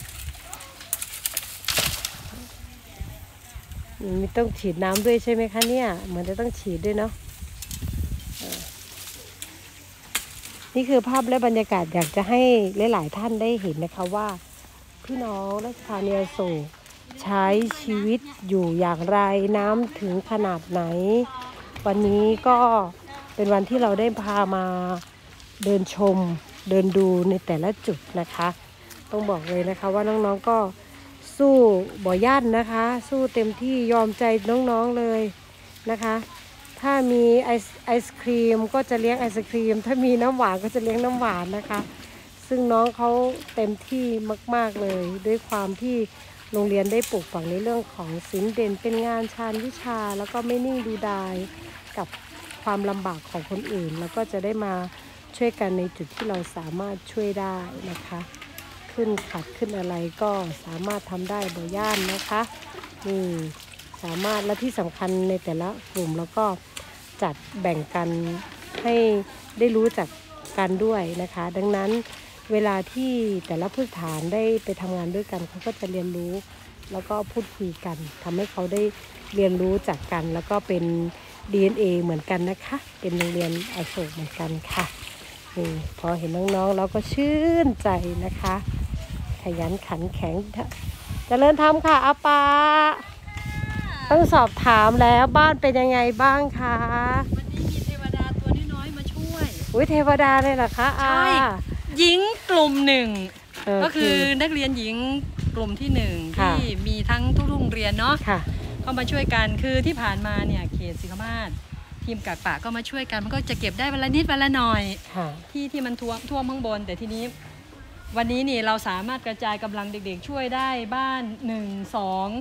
มีต้องฉีดน้ำด้วยใช่ไหมคะเนี่ยเหมือนจะต้องฉีดด้วยเนาะนี่คือภาพและบรรยากาศอยากจะให้หลายๆท่านได้เห็นนะคะว่าพี่น้องราชธานีอโศกใช้ชีวิตอยู่อย่างไรน้ำถึงขนาดไหนวันนี้ก็เป็นวันที่เราได้พามาเดินชมเดินดูในแต่ละจุดนะคะต้องบอกเลยนะคะว่าน้องๆก็สู้บ่ย่านนะคะสู้เต็มที่ยอมใจน้องๆเลยนะคะถ้ามีไอศครีมก็จะเลี้ยงไอศครีมถ้ามีน้ำหวานก็จะเลี้ยงน้ำหวานนะคะซึ่งน้องเขาเต็มที่มากๆเลยด้วยความที่โรงเรียนได้ปลูกฝังในเรื่องของศิลป์เด่นเป็นงานชาญวิชาแล้วก็ไม่นิ่งดูดายกับความลำบากของคนอื่นแล้วก็จะได้มาช่วยกันในจุดที่เราสามารถช่วยได้นะคะขึ้นขัดขึ้นอะไรก็สามารถทำได้บ่ย่านนะคะนี่สามารถและที่สำคัญในแต่ละกลุ่มแล้วก็จัดแบ่งกันให้ได้รู้จักกันด้วยนะคะ ดังนั้นเวลาที่แต่ละผู้สถานได้ไปทำงานด้วยกันเขาก็จะเรียนรู้แล้วก็พูดคุยกันทำให้เขาได้เรียนรู้จากกันแล้วก็เป็น DNA เหมือนกันนะคะเป็นโรงเรียนอโศกเหมือนกันค่ะนี่พอเห็นน้องๆเราก็ชื่นใจนะคะขยันขันแข็งเจริญธรรมค่ะอาปาต้องสอบถามแล้วบ้านเป็นยังไงบ้างคะวันนี้มีเทวดาตัวน้อยๆมาช่วยอุ้ยเทวดาเลยเหรอคะอาใช่ หญิงกลุ่มหนึ่งโก็คือนักเรียนหญิงกลุ่มที่หนึ่งค่ะที่มีทั้งทุกโรงเรียนเนาะค่ะเข้ามาช่วยกันคือที่ผ่านมาเนี่ยเขตสิงคมาศทีมกากป่าก็มาช่วยกันมันก็จะเก็บได้วันละนิดวันละหน่อยค่ะที่มันท่วมข้างบน แต่ทีนี้วันนี้นี่เราสามารถกระจายกำลังเด็กๆช่วยได้บ้าน 1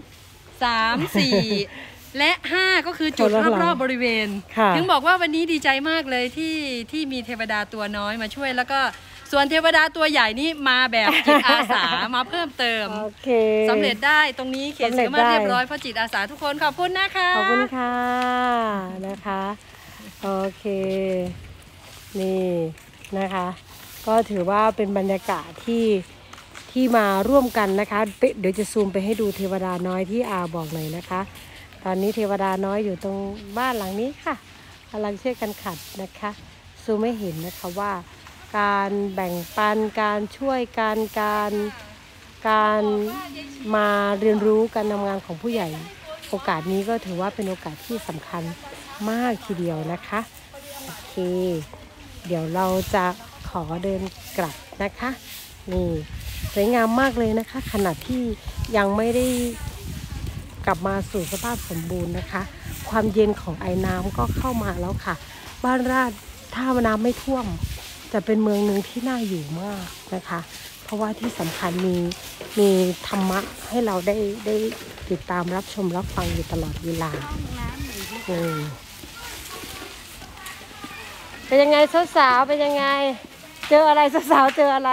2 3 4 และ 5 ก็คือจุดรอบๆบริเวณค่ะถึงบอกว่าวันนี้ดีใจมากเลยที่มีเทวดาตัวน้อยมาช่วย แล้วก็ส่วนเทวดาตัวใหญ่นี่มาแบบจิตอาสา มาเพิ่มเติมโอเคสำเร็จได้ตรงนี้เขตสิงคโปร์เรียบร้อยเพราะจิตอาสาทุกคนขอบคุณนะคะขอบคุณค่ะนะคะโอเคนี่นะคะ ก็ถือว่าเป็นบรรยากาศที่มาร่วมกันนะคะเดี๋ยวจะซูมไปให้ดูเทวดาน้อยที่อาบอกหน่อยนะคะ ตอนนี้เทวดาน้อยอยู่ตรงบ้านหลังนี้ค่ะกำลังช่วยกันขัดนะคะซูมไม่เห็นนะคะว่าการแบ่งปันการช่วยกันการมาเรียนรู้การทำงานของผู้ใหญ่โอกาสนี้ก็ถือว่าเป็นโอกาสที่สำคัญมากทีเดียวนะคะโอเคเดี๋ยวเราจะขอเดินกลับนะคะนี่สวยงามมากเลยนะคะขณะที่ยังไม่ได้กลับมาสู่สภาพสมบูรณ์นะคะความเย็นของไอ้น้ำก็เข้ามาแล้วค่ะบ้านราชถ้าน้ำไม่ท่วมจะเป็นเมืองหนึ่งที่น่าอยู่มากนะคะเพราะว่าที่สำคัญมีธรรมะให้เราได้ติดตามรับชมรับฟังอยู่ตลอดเวลาเป็นยังไงสาวๆเป็นยังไงเจออะไรสาวๆเจออะไร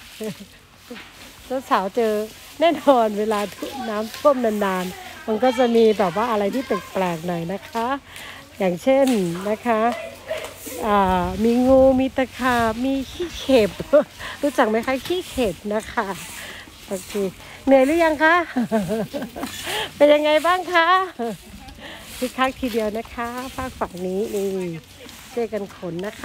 สาวๆเจอแน่นอนเวลาน้ำท่วมนานๆมันก็จะมีแบบว่าอะไรที่แปลกๆหน่อยนะคะอย่างเช่นนะคะมีงูมีตะขาบมีขี้เข็บ รู้จักไหมคะขี้เข็บนะคะโอเคเหนื่อยหรือยังคะ เป็นยังไงบ้างคะคึกคักทีเดียวนะคะภาคฝั่งนี้นี่ช่วยกันขนนะคะ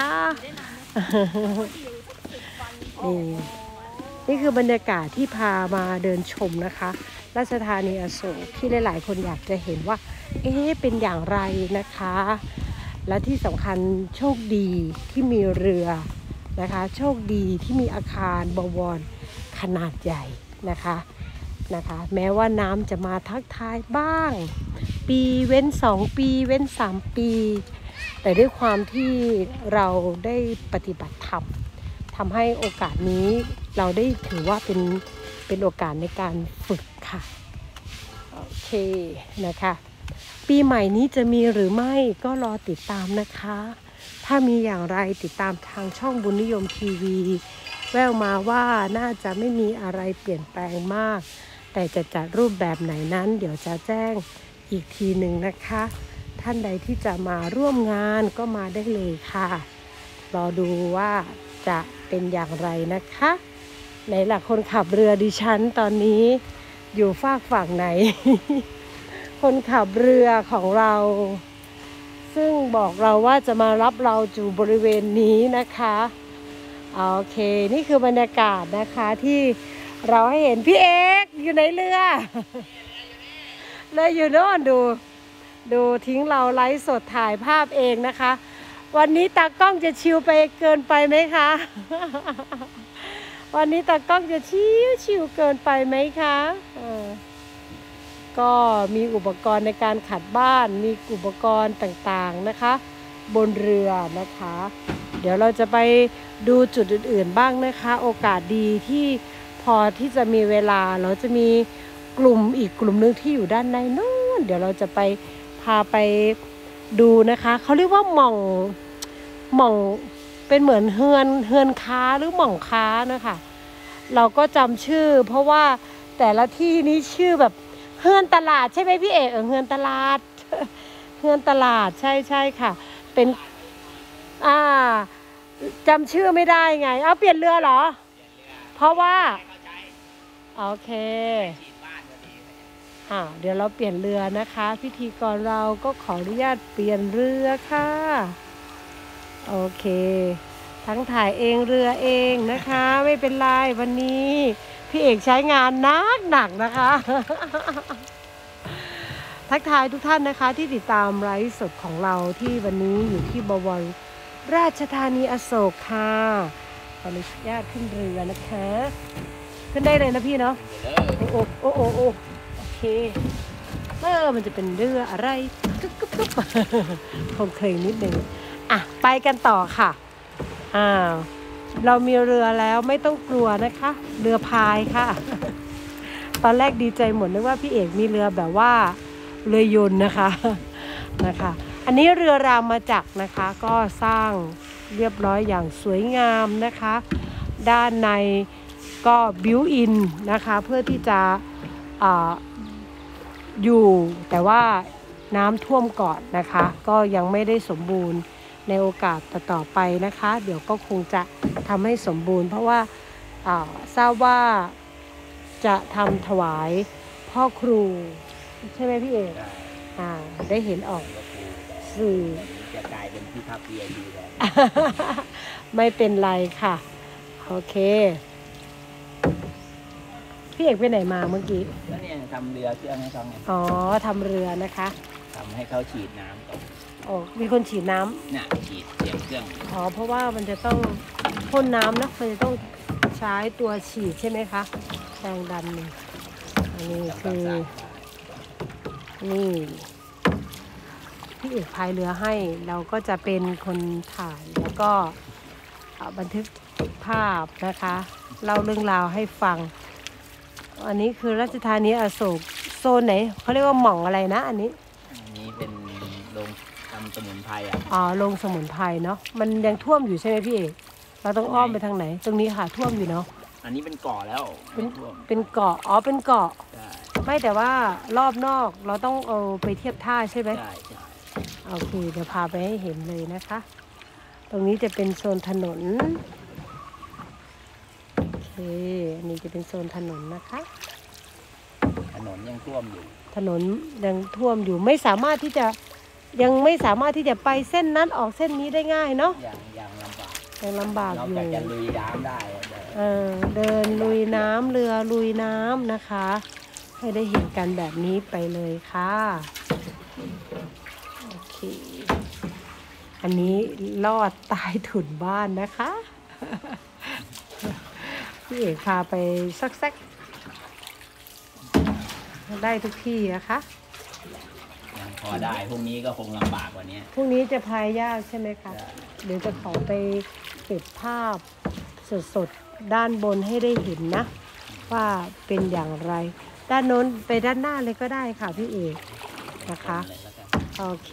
นี่คือบรรยากาศที่พามาเดินชมนะคะราชธานีอโศกที่หลายๆคนอยากจะเห็นว่าเป็นอย่างไรนะคะและที่สำคัญโชคดีที่มีเรือนะคะโชคดีที่มีอาคารบวรขนาดใหญ่นะคะแม้ว่าน้ำจะมาทักทายบ้างปีเว้น2 ปีเว้น3 ปีแต่ด้วยความที่เราได้ปฏิบัติธรรมทำให้โอกาสนี้เราได้ถือว่าเป็นโอกาสในการฝึกค่ะโอเคนะคะปีใหม่นี้จะมีหรือไม่ก็รอติดตามนะคะถ้ามีอย่างไรติดตามทางช่องบุญนิยมทีวีแววมาว่าน่าจะไม่มีอะไรเปลี่ยนแปลงมากแต่จะจัดรูปแบบไหนนั้นเดี๋ยวจะแจ้งอีกทีหนึ่งนะคะท่านใดที่จะมาร่วมงานก็มาได้เลยค่ะรอดูว่าจะเป็นอย่างไรนะคะไหนล่ะคนขับเรือดิฉันตอนนี้อยู่ฝากฝั่งไหน คนขับเรือของเราซึ่งบอกเราว่าจะมารับเราอยู่บริเวณนี้นะคะโอเคนี่คือบรรยากาศนะคะที่เราให้เห็นพี่เอกอยู่ในเรือ เลยอยู่โน่นดูทิ้งเราไลฟ์สดถ่ายภาพเองนะคะวันนี้ตากล้องจะชิลไปเกินไปไหมคะ วันนี้ตากล้องจะชิลเกินไปไหมคะก็มีอุปกรณ์ในการขัดบ้านมีอุปกรณ์ต่างๆนะคะบนเรือนะคะเดี๋ยวเราจะไปดูจุดอื่นๆบ้างนะคะโอกาสดีที่พอที่จะมีเวลาเราจะมีอีกกลุ่มนึงที่อยู่ด้านในนู้นเดี๋ยวเราจะไปพาไปดูนะคะเขาเรียกว่าหม่องเป็นเหมือนเฮือนค้าหรือหม่องค้านะคะเราก็จำชื่อเพราะว่าแต่ละที่นี้ชื่อแบบเฮือนตลาดใช่ไหมพี่เอกเฮือนตลาด เฮือนตลาดใช่ค่ะเป็นจำชื่อไม่ได้ไง เอาเปลี่ยนเรือเหรอ เพราะว่าโอเคเดี๋ยวเราเปลี่ยนเรือนะคะ พิธีกรเราก็ขออนุญาตเปลี่ยนเรือค่ะโอเคทั้งถ่ายเองเรือเองนะคะ ไม่เป็นไรวันนี้พี่เอกใช้งานหนักนะคะ ทักทายทุกท่านนะคะที่ติดตามไลฟ์สดของเราที่วันนี้อยู่ที่บวรราชธานีอโศกค่ะขออนุญาตขึ้นเรือนะคะขึ้นได้เลยนะพี่เนาะโอ้โอเคมันจะเป็นเรืออะไรกึ๊บคงเคยนิดนึงไปกันต่อค่ะเรามีเรือแล้วไม่ต้องกลัวนะคะเรือพายค่ะ ตอนแรกดีใจหมดนึกว่าพี่เอกมีเรือแบบว่าเรือยนต์นะคะอันนี้เรือรามจักรนะคะก็สร้างเรียบร้อยอย่างสวยงามนะคะด้านในก็บิวอินนะคะเพื่อที่จะอยู่แต่ว่าน้ำท่วมก่อนนะคะก็ยังไม่ได้สมบูรณ์ในโอกาสต่อไปนะคะเดี๋ยวก็คงจะทำให้สมบูรณ์เพราะว่าทราบว่าจะทำถวายพ่อครูใช่ไหมพี่เอกได้เห็นออกสื่อจะกลายเป็นที่พักเบียร์ดีแล้วไม่เป็นไรค่ะโอเคพี่เอกไปไหนมาเมื่อกี้แล้วเนี่ยทำเรือเชื่อมให้เขาไงทำเรือนะคะทำให้เขาฉีดน้ำก่อนมีคนฉีดน้ำเนี่ยฉีดเสียงเครื่องเพราะว่ามันจะต้องพ่นน้ำนะมันจะต้องใช้ตัวฉีดใช่ไหมคะแรงดันนี่อันนี้คือนี่พี่เอกพายเรือให้เราก็จะเป็นคนถ่ายแล้วก็บันทึกภาพนะคะเล่าเรื่องราวให้ฟังอันนี้คือราชธานีอโศกโซนไหนเขาเรียกว่าหม่องอะไรนะอันนี้เป็นโรงทำสมุนไพรโรงสมุนไพรเนาะมันยังท่วมอยู่ใช่ไหมพี่เอกเราต้องอ้อมไปทางไหนตรงนี้ค่ะท่วมอยู่เนาะอันนี้เป็นเกาะแล้วเป็นเกาะเป็นเกาะไม่แต่ว่ารอบนอกเราต้องเอาไปเทียบท่าใช่ไหมใช่โอเคเดี๋ยวพาไปให้เห็นเลยนะคะตรงนี้จะเป็นโซนถนนโอเคอันนี้จะเป็นโซนถนนนะคะถนนยังท่วมอยู่ไม่สามารถที่จะยังไม่สามารถที่จะไปเส้นนั้นออกเส้นนี้ได้ง่ายเนาะยังลำบากอยู่เราจะลุยน้ำได้เดินลุยน้ำเรือลุยน้ำนะคะให้ได้เห็นกันแบบนี้ไปเลยค่ะโอเคอันนี้ลอดใต้ถุนบ้านนะคะพี่เอกพาไปซักได้ทุกที่นะคะพอได้พรุ่งนี้ก็คงลำบากกว่านี้พรุ่งนี้จะพายยากใช่ไหมคะเดี๋ยวจะขอไปเก็บภาพสดๆด้านบนให้ได้เห็นนะว่าเป็นอย่างไรด้านโน้นไปด้านหน้าเลยก็ได้ค่ะพี่เอกนะคะโอเค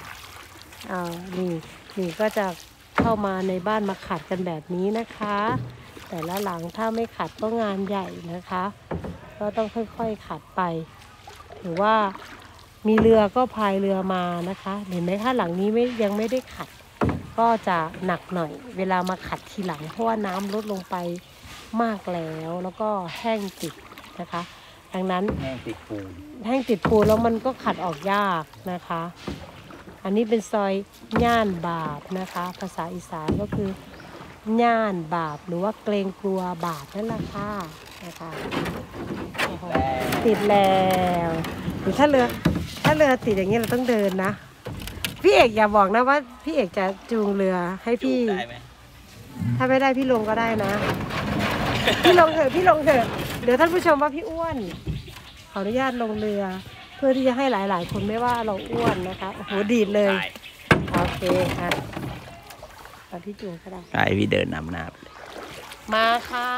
นี่ก็จะเข้ามาในบ้านมาขัดกันแบบนี้นะคะแต่ละหลังถ้าไม่ขัดก็งานใหญ่นะคะก็ต้องค่อยๆขัดไปถือว่ามีเรือก็พายเรือมานะคะเห็นไหมคะหลังนี้ยังไม่ได้ขัดก็จะหนักหน่อยเวลามาขัดทีหลังเพราะว่าน้ำลดลงไปมากแล้วก็แห้งติดนะคะดังนั้นแห้งติดปูนแล้วมันก็ขัดออกยากนะคะอันนี้เป็นซอยย่านบาปนะคะภาษาอีสานก็คือย่านบาปหรือว่าเกรงกลัวบาปนั่นแหละค่ะนะคะติดแล้วถ้าเรือติดอย่างนี้เราต้องเดินนะพี่เอกอย่าบอกนะว่าพี่เอกจะจูงเรือให้พี่ถ้าไม่ได้พี่ลงก็ได้นะพี่ลงเถอะเดี๋ยวท่านผู้ชมว่าพี่อ้วนขออนุญาตลงเรือเพื่อที่จะให้หลายๆคนไม่ว่าเราอ้วนนะคะโอ้โหดีดเลยโอเคค่ะพี่จูงก็ได้พี่เดินนำหน้ามาค่ะ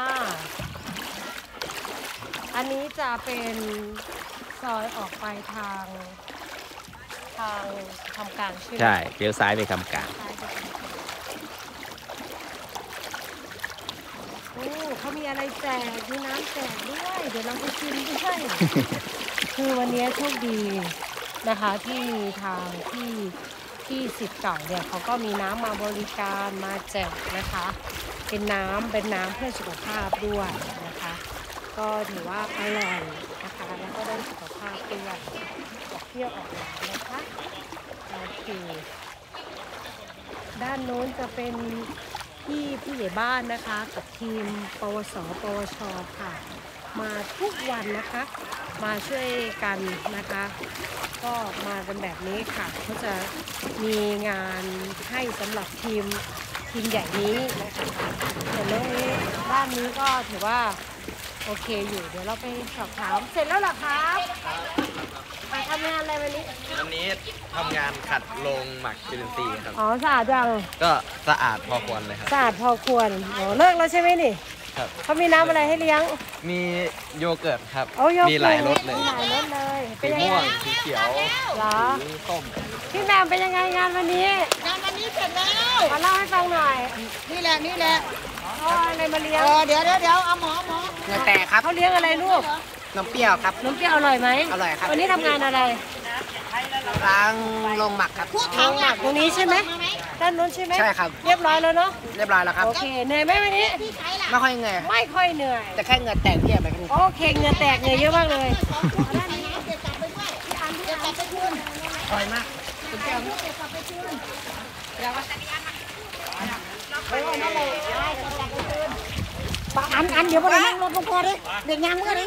อันนี้จะเป็นซอยออกไปทางทำการใช่เลี้ยวซ้ายไปทำการเขามีอะไรแจกมีน้ำแจกด้วยเดี๋ยวเราไปชิมด้วยคือวันนี้โชคดีนะคะที่มีทางที่ที่ศิษย์เก่าเนี่ยเขาก็มีน้ำมาบริการมาแจกนะคะ เป็นน้ำเพื่อสุขภาพด้วยนะคะ ก็ถือว่าอร่อยนะคะแล้วก็ได้สุขภาพด้วยออกเที่ยวออกหวานนะคะโอเคด้านโน้นจะเป็นที่ผู้ใหญ่บ้านนะคะกับทีมปวสปวชค่ะมาทุกวันนะคะมาช่วยกันนะคะก็มากันแบบนี้ค่ะเขาจะมีงานให้สำหรับทีมใหญ่นี้นะคะแต่เรื่องนี้ด้านนี้ก็ถือว่าโอเคอยู่เดี๋ยวเราไปสอบถามเสร็จแล้วเหรอครับมาทำงานอะไรวันนี้วันนี้ทำงานขัดโรงหมักจุลินทรีย์ครับอ๋อสะอาดจังก็สะอาดพอควรเลยครับสะอาดพอควรโอ้เลิกแล้วใช่ไหมนี่ครับเขามีน้ำอะไรให้เลี้ยงมีโยเกิร์ตครับโอ้โยเกิร์ตมีหลายรสเลยมีหลายรสเลยสีม่วง สีเขียวเหรอสีส้มพี่แมมเป็นยังไงงานวันนี้งานวันนี้เสร็จแล้วมาเล่าให้ฟังหน่อยนี่แหละเอาอะไรมาเลี้ยงเดี๋ยวเอาหมอเนื้อแต่ครับเขาเลี้ยงอะไรลูกนมเปรี้ยวครับนมเปรี้ยวอร่อยไหมอร่อยครับวันนี้ทำงานอะไรล้างโรงหมักครับเอาหมักตรงนี้ใช่ไหมด้านนู้นใช่ไหมใช่ครับเรียบร้อยแล้วเนาะเรียบร้อยแล้วครับโอเคเหนื่อยไหมวันนี้ไม่ค่อยเหนื่อยไม่ค่อยเหนื่อยแต่แค่เหงื่อแตกเพียบไปแค่นี้โอเคเหงื่อแตกเหงื่อเยอะมากเลยอร่อยมากอันเดี๋ยวเรานั่งรถลงพอดิเด็กยังเมื่อดิ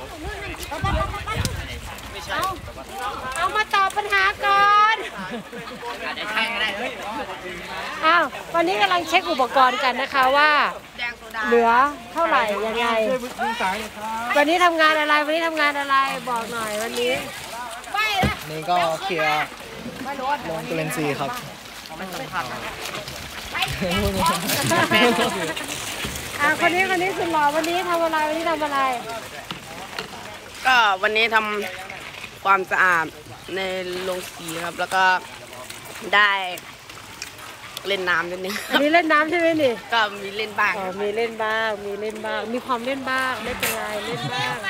เอามาตอบปัญหาก่อนอาจจะใช่ก็ได้เฮ้ยอ้าววันนี้กำลังเช็คอุปกรณ์กันนะคะว่า เหลือเท่าไหร่ยังไง วันนี้ทำงานอะไรบอกหน่อยวันนี้นี่ก็เคลียร์โรงจุลินทรีย์ครับคนนี้สุดหล่อวันนี้ทำอะไรก็วันนี้ทำความสะอาดในโรงสีครับ แล้วก็ได้เล่นน้ำนิดนึงอันนี้เล่นน้ำใช่ไหมนี่ก็มีเล่นบ้างอ๋อมีเล่นบ้าง มีความเล่นบ้างไม่เป็นไรเล่นบ้าง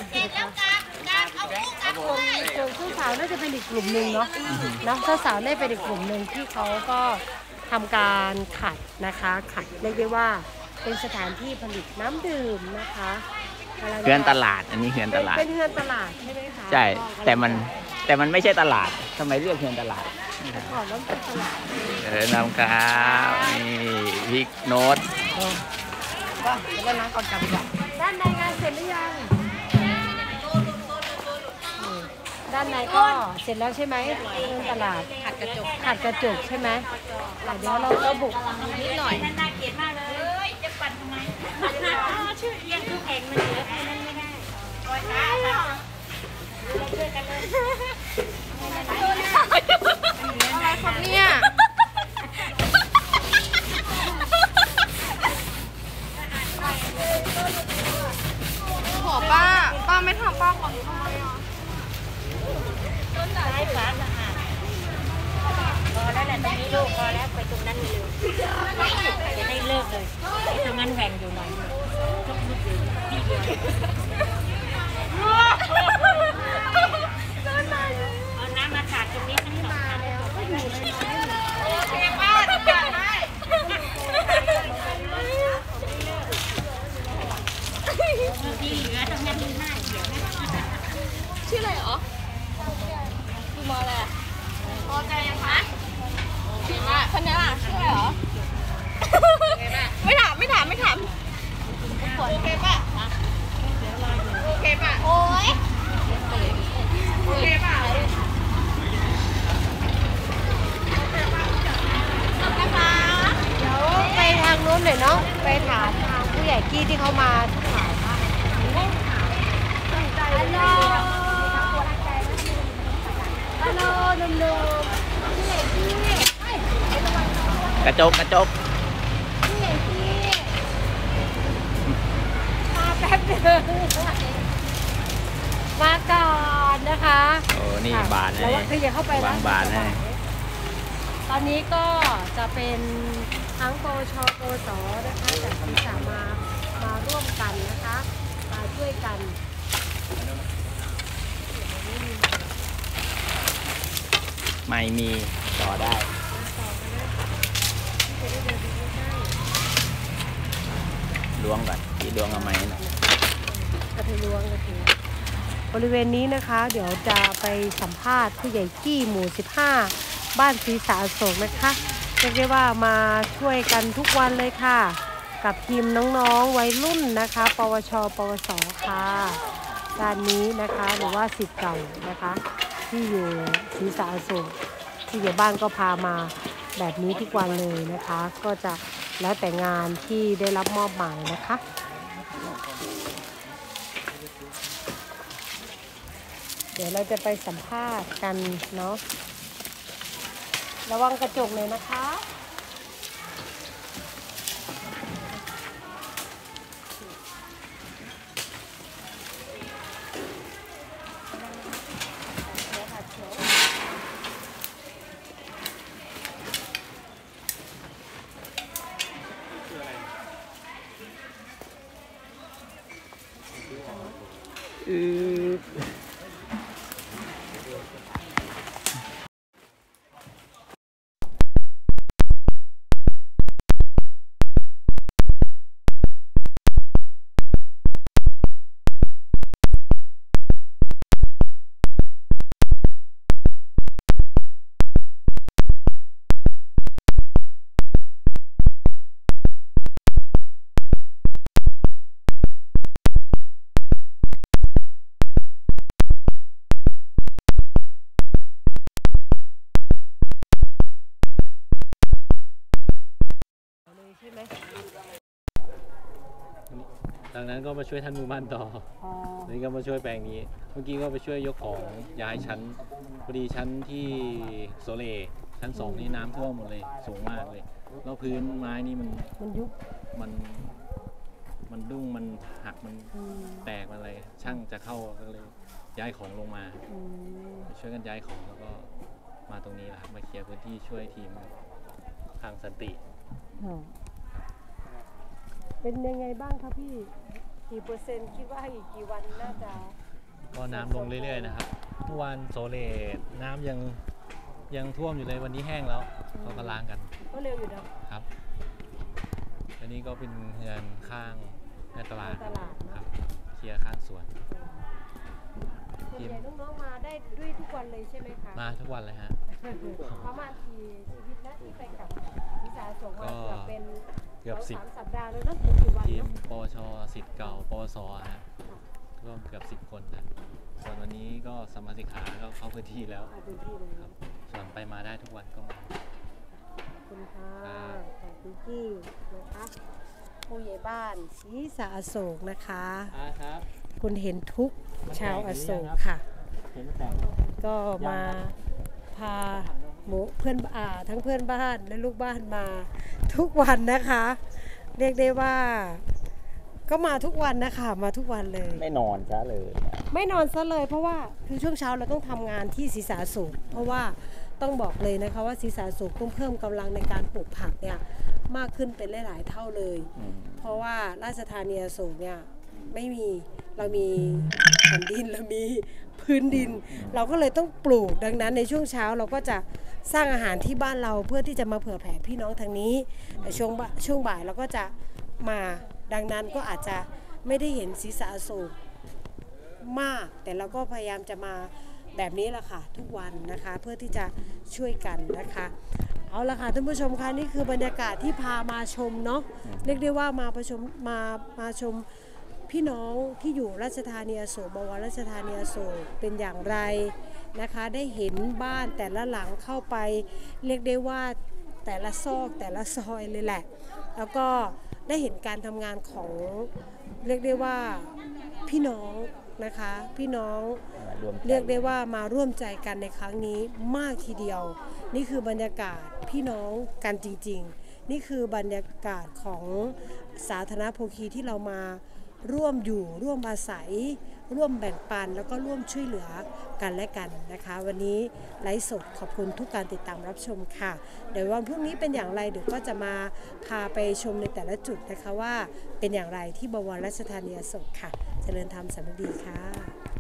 ส่วนสาวน่าจะเป็นอีกกลุ่มหนึ่งเนาะสาวน่าจะเป็นอีกกลุ่มหนึ่งที่เขาก็ทำการขัดนะคะขัดเรียกได้ว่าเป็นสถานที่ผลิตน้ำดื่มนะคะเฮือนตลาดอันนี้เฮือนตลาดเป็นเฮือนตลาดใช่ไหมคะใช่แต่มันไม่ใช่ตลาดทำไมเรียกเฮือนตลาดก่อนแล้วเป็นตลาดนำครับนี่พริกโน้ตด้านในงานเสร็จหรือยังด้านในก็เสร็จแล้วใช่ไหมเฮือนตลาดขัดกระจกใช่ไหมเดี๋ยวเราก็บุกนิดหน่อยเนี่ยขอป้าไม่ทำป้าขอหนูทำไมอ่ะพอแล้วแหละตรงนี้ลูกพอแล้วไปตรงนั้นเร็วจะได้เลิกเลยตรงนั้นแหว่งอยู่หน่อยเอาน้ำมาขาดตรงนี้ทั้งสองแล้วก็อยู่เลยที่เหลือตรงนั้นมีห้าเขียวนะชื่ออะไรเหรอดูมออะไรอ่ะพอใจยังคะคนนี้ล่ะชื่ออะไรเหรอไม่ถามโอเคป่ะโอ้ยโอเคป่ะนะคะเดี๋ยวไปทางนู้นหน่อยเนาะไปถามทางผู้ใหญ่กี้ที่เขามาทุกข่าวว่าฮัลโหลหนุ่มๆผู้ใหญ่กี้กระจกผู้ใหญ่กี้มาแป๊บนึงมาก่อนนะคะโอ้นี่บานแล้วขยับเข้าไปวางบานให้ตอนนี้ก็จะเป็นทั้งปวชปวสนะคะจากที่สามาร่วมกันนะคะมาช่วยกันไม่มีต่อได้ล้วงก่อนที่ล้วงเอาไหมนะกระเทยล้วงกระเทยบริเวณนี้นะคะ เดี๋ยวจะไปสัมภาษณ์ผู้ใหญ่ขี้หมู่15บ้านศรีสาอโศกนะคะเรียกได้ว่ามาช่วยกันทุกวันเลยค่ะ กับทีมน้องๆวัยรุ่นนะคะ ปวช ปวส ค่ะด้านนี้นะคะหรือว่าศิษย์เก่านะคะ ที่อยู่ศรีสาอโศกที่อยู่บ้านก็พามาแบบนี้ทุกวันเลยนะคะ ก็จะแล้วแต่งานที่ได้รับมอบหมายนะคะ เดี๋ยวเราจะไปสัมภาษณ์กันเนาะระวังกระจกเลยนะคะดังนั้นก็มาช่วยท่านหมู่บ้านต่อนี่ก็มาช่วยแปลงนี้ เมื่อกี้ก็ไปช่วยยกของย้ายชั้นพอดีชั้นที่โซเลชั้น2นี่น้ำท่วมหมดเลยสูงมากเลยแล้วพื้นไม้นี่มันยุบมันดุ้งมันหักมันแตกมันอะไรช่างจะเข้าก็เลยย้ายของลงมาไปช่วยกันย้ายของแล้วก็มาตรงนี้แหละครับมาเคลียร์พื้นที่ช่วยทีมทางสันติเป็นยังไงบ้างครับพี่กี่เปอร์เซ็นต์คิดว่าอีกกี่วันน่าจะก็น้ำลงเรื่อยๆนะครับเมื่อวานโซเลน้ำยังท่วมอยู่เลยวันนี้แห้งแล้วเขาก็ล้างกันก็เร็วอยู่นะครับอันนี้ก็เป็นเฮือนข้างในตลาดครับเคลียร์ข้างสวนส่วนใหญ่น้องๆมาได้ด้วยทุกวันเลยใช่ไหมคะมาทุกวันเลยฮะประมาณกี่ชีวิตนะที่ไปกับวิสาส่งมาเป็นเกือบ 10 สัปดาห์เลยนะกี่วันทีมปวชศิษย์เก่าปวสฮะร่วมเกือบ10 คนนะส่วนวันนี้ก็สมาชิกขาก็เข้าพื้นที่แล้วครับส่วนไปมาได้ทุกวันก็มาคุณค่ะจากพี่กี้นะคะผู้ใหญ่บ้านศรีสาอโศกนะคะคุณเห็นทุกชาวอโศกค่ะก็มาพาเพื่อนทั้งเพื่อนบ้านและลูกบ้านมาทุกวันนะคะเรียกได้ว่าก็มาทุกวันนะคะมาทุกวันเลยไม่นอนซะเลยเพราะว่าคือช่วงเช้าเราต้องทำงานที่ศรีสาอโศกเพราะว่าต้องบอกเลยนะคะว่าศรีสาอโศกต้องเพิ่มกำลังในการปลูกผักเนี่ยมากขึ้นเป็นหลายๆเท่าเลยเพราะว่าราชธานีอโศกเนี่ยไม่มีเรามีแผ่นดินเรามีพื้นดินเราก็เลยต้องปลูกดังนั้นในช่วงเช้าเราก็จะสร้างอาหารที่บ้านเราเพื่อที่จะมาเผื่อแผ่พี่น้องทางนี้แต่ช่วงบ่ายเราก็จะมาดังนั้นก็อาจจะไม่ได้เห็นศรีสาอโศกมากแต่เราก็พยายามจะมาแบบนี้แหละค่ะทุกวันนะคะเพื่อที่จะช่วยกันนะคะเอาละค่ะท่านผู้ชมคะนี่คือบรรยากาศที่พามาชมเนาะเรียกได้ว่ามาชมพี่น้องที่อยู่ราชธานีอโศกบวรราชธานีอโศกเป็นอย่างไรนะคะได้เห็นบ้านแต่ละหลังเข้าไปเรียกได้ว่าแต่ละซอกแต่ละซอยเลยแหละแล้วก็ได้เห็นการทำงานของเรียกได้ว่าพี่น้องนะคะพี่น้องเรียกได้ว่ามาร่วมใจกันในครั้งนี้มากทีเดียวนี่คือบรรยากาศพี่น้องกันจริงๆนี่คือบรรยากาศของสาธารณโภคีที่เรามาร่วมอยู่ร่วมอาศัยร่วมแบ่งปันแล้วก็ร่วมช่วยเหลือกันและกันนะคะวันนี้ไลฟ์สดขอบคุณทุกการติดตามรับชมค่ะเดี๋ยววันพรุ่งนี้เป็นอย่างไรเดี๋ยวก็จะมาพาไปชมในแต่ละจุดนะคะว่าเป็นอย่างไรที่บวรราชธานีอโศกค่ะเจริญธรรมสำนึกดีค่ะ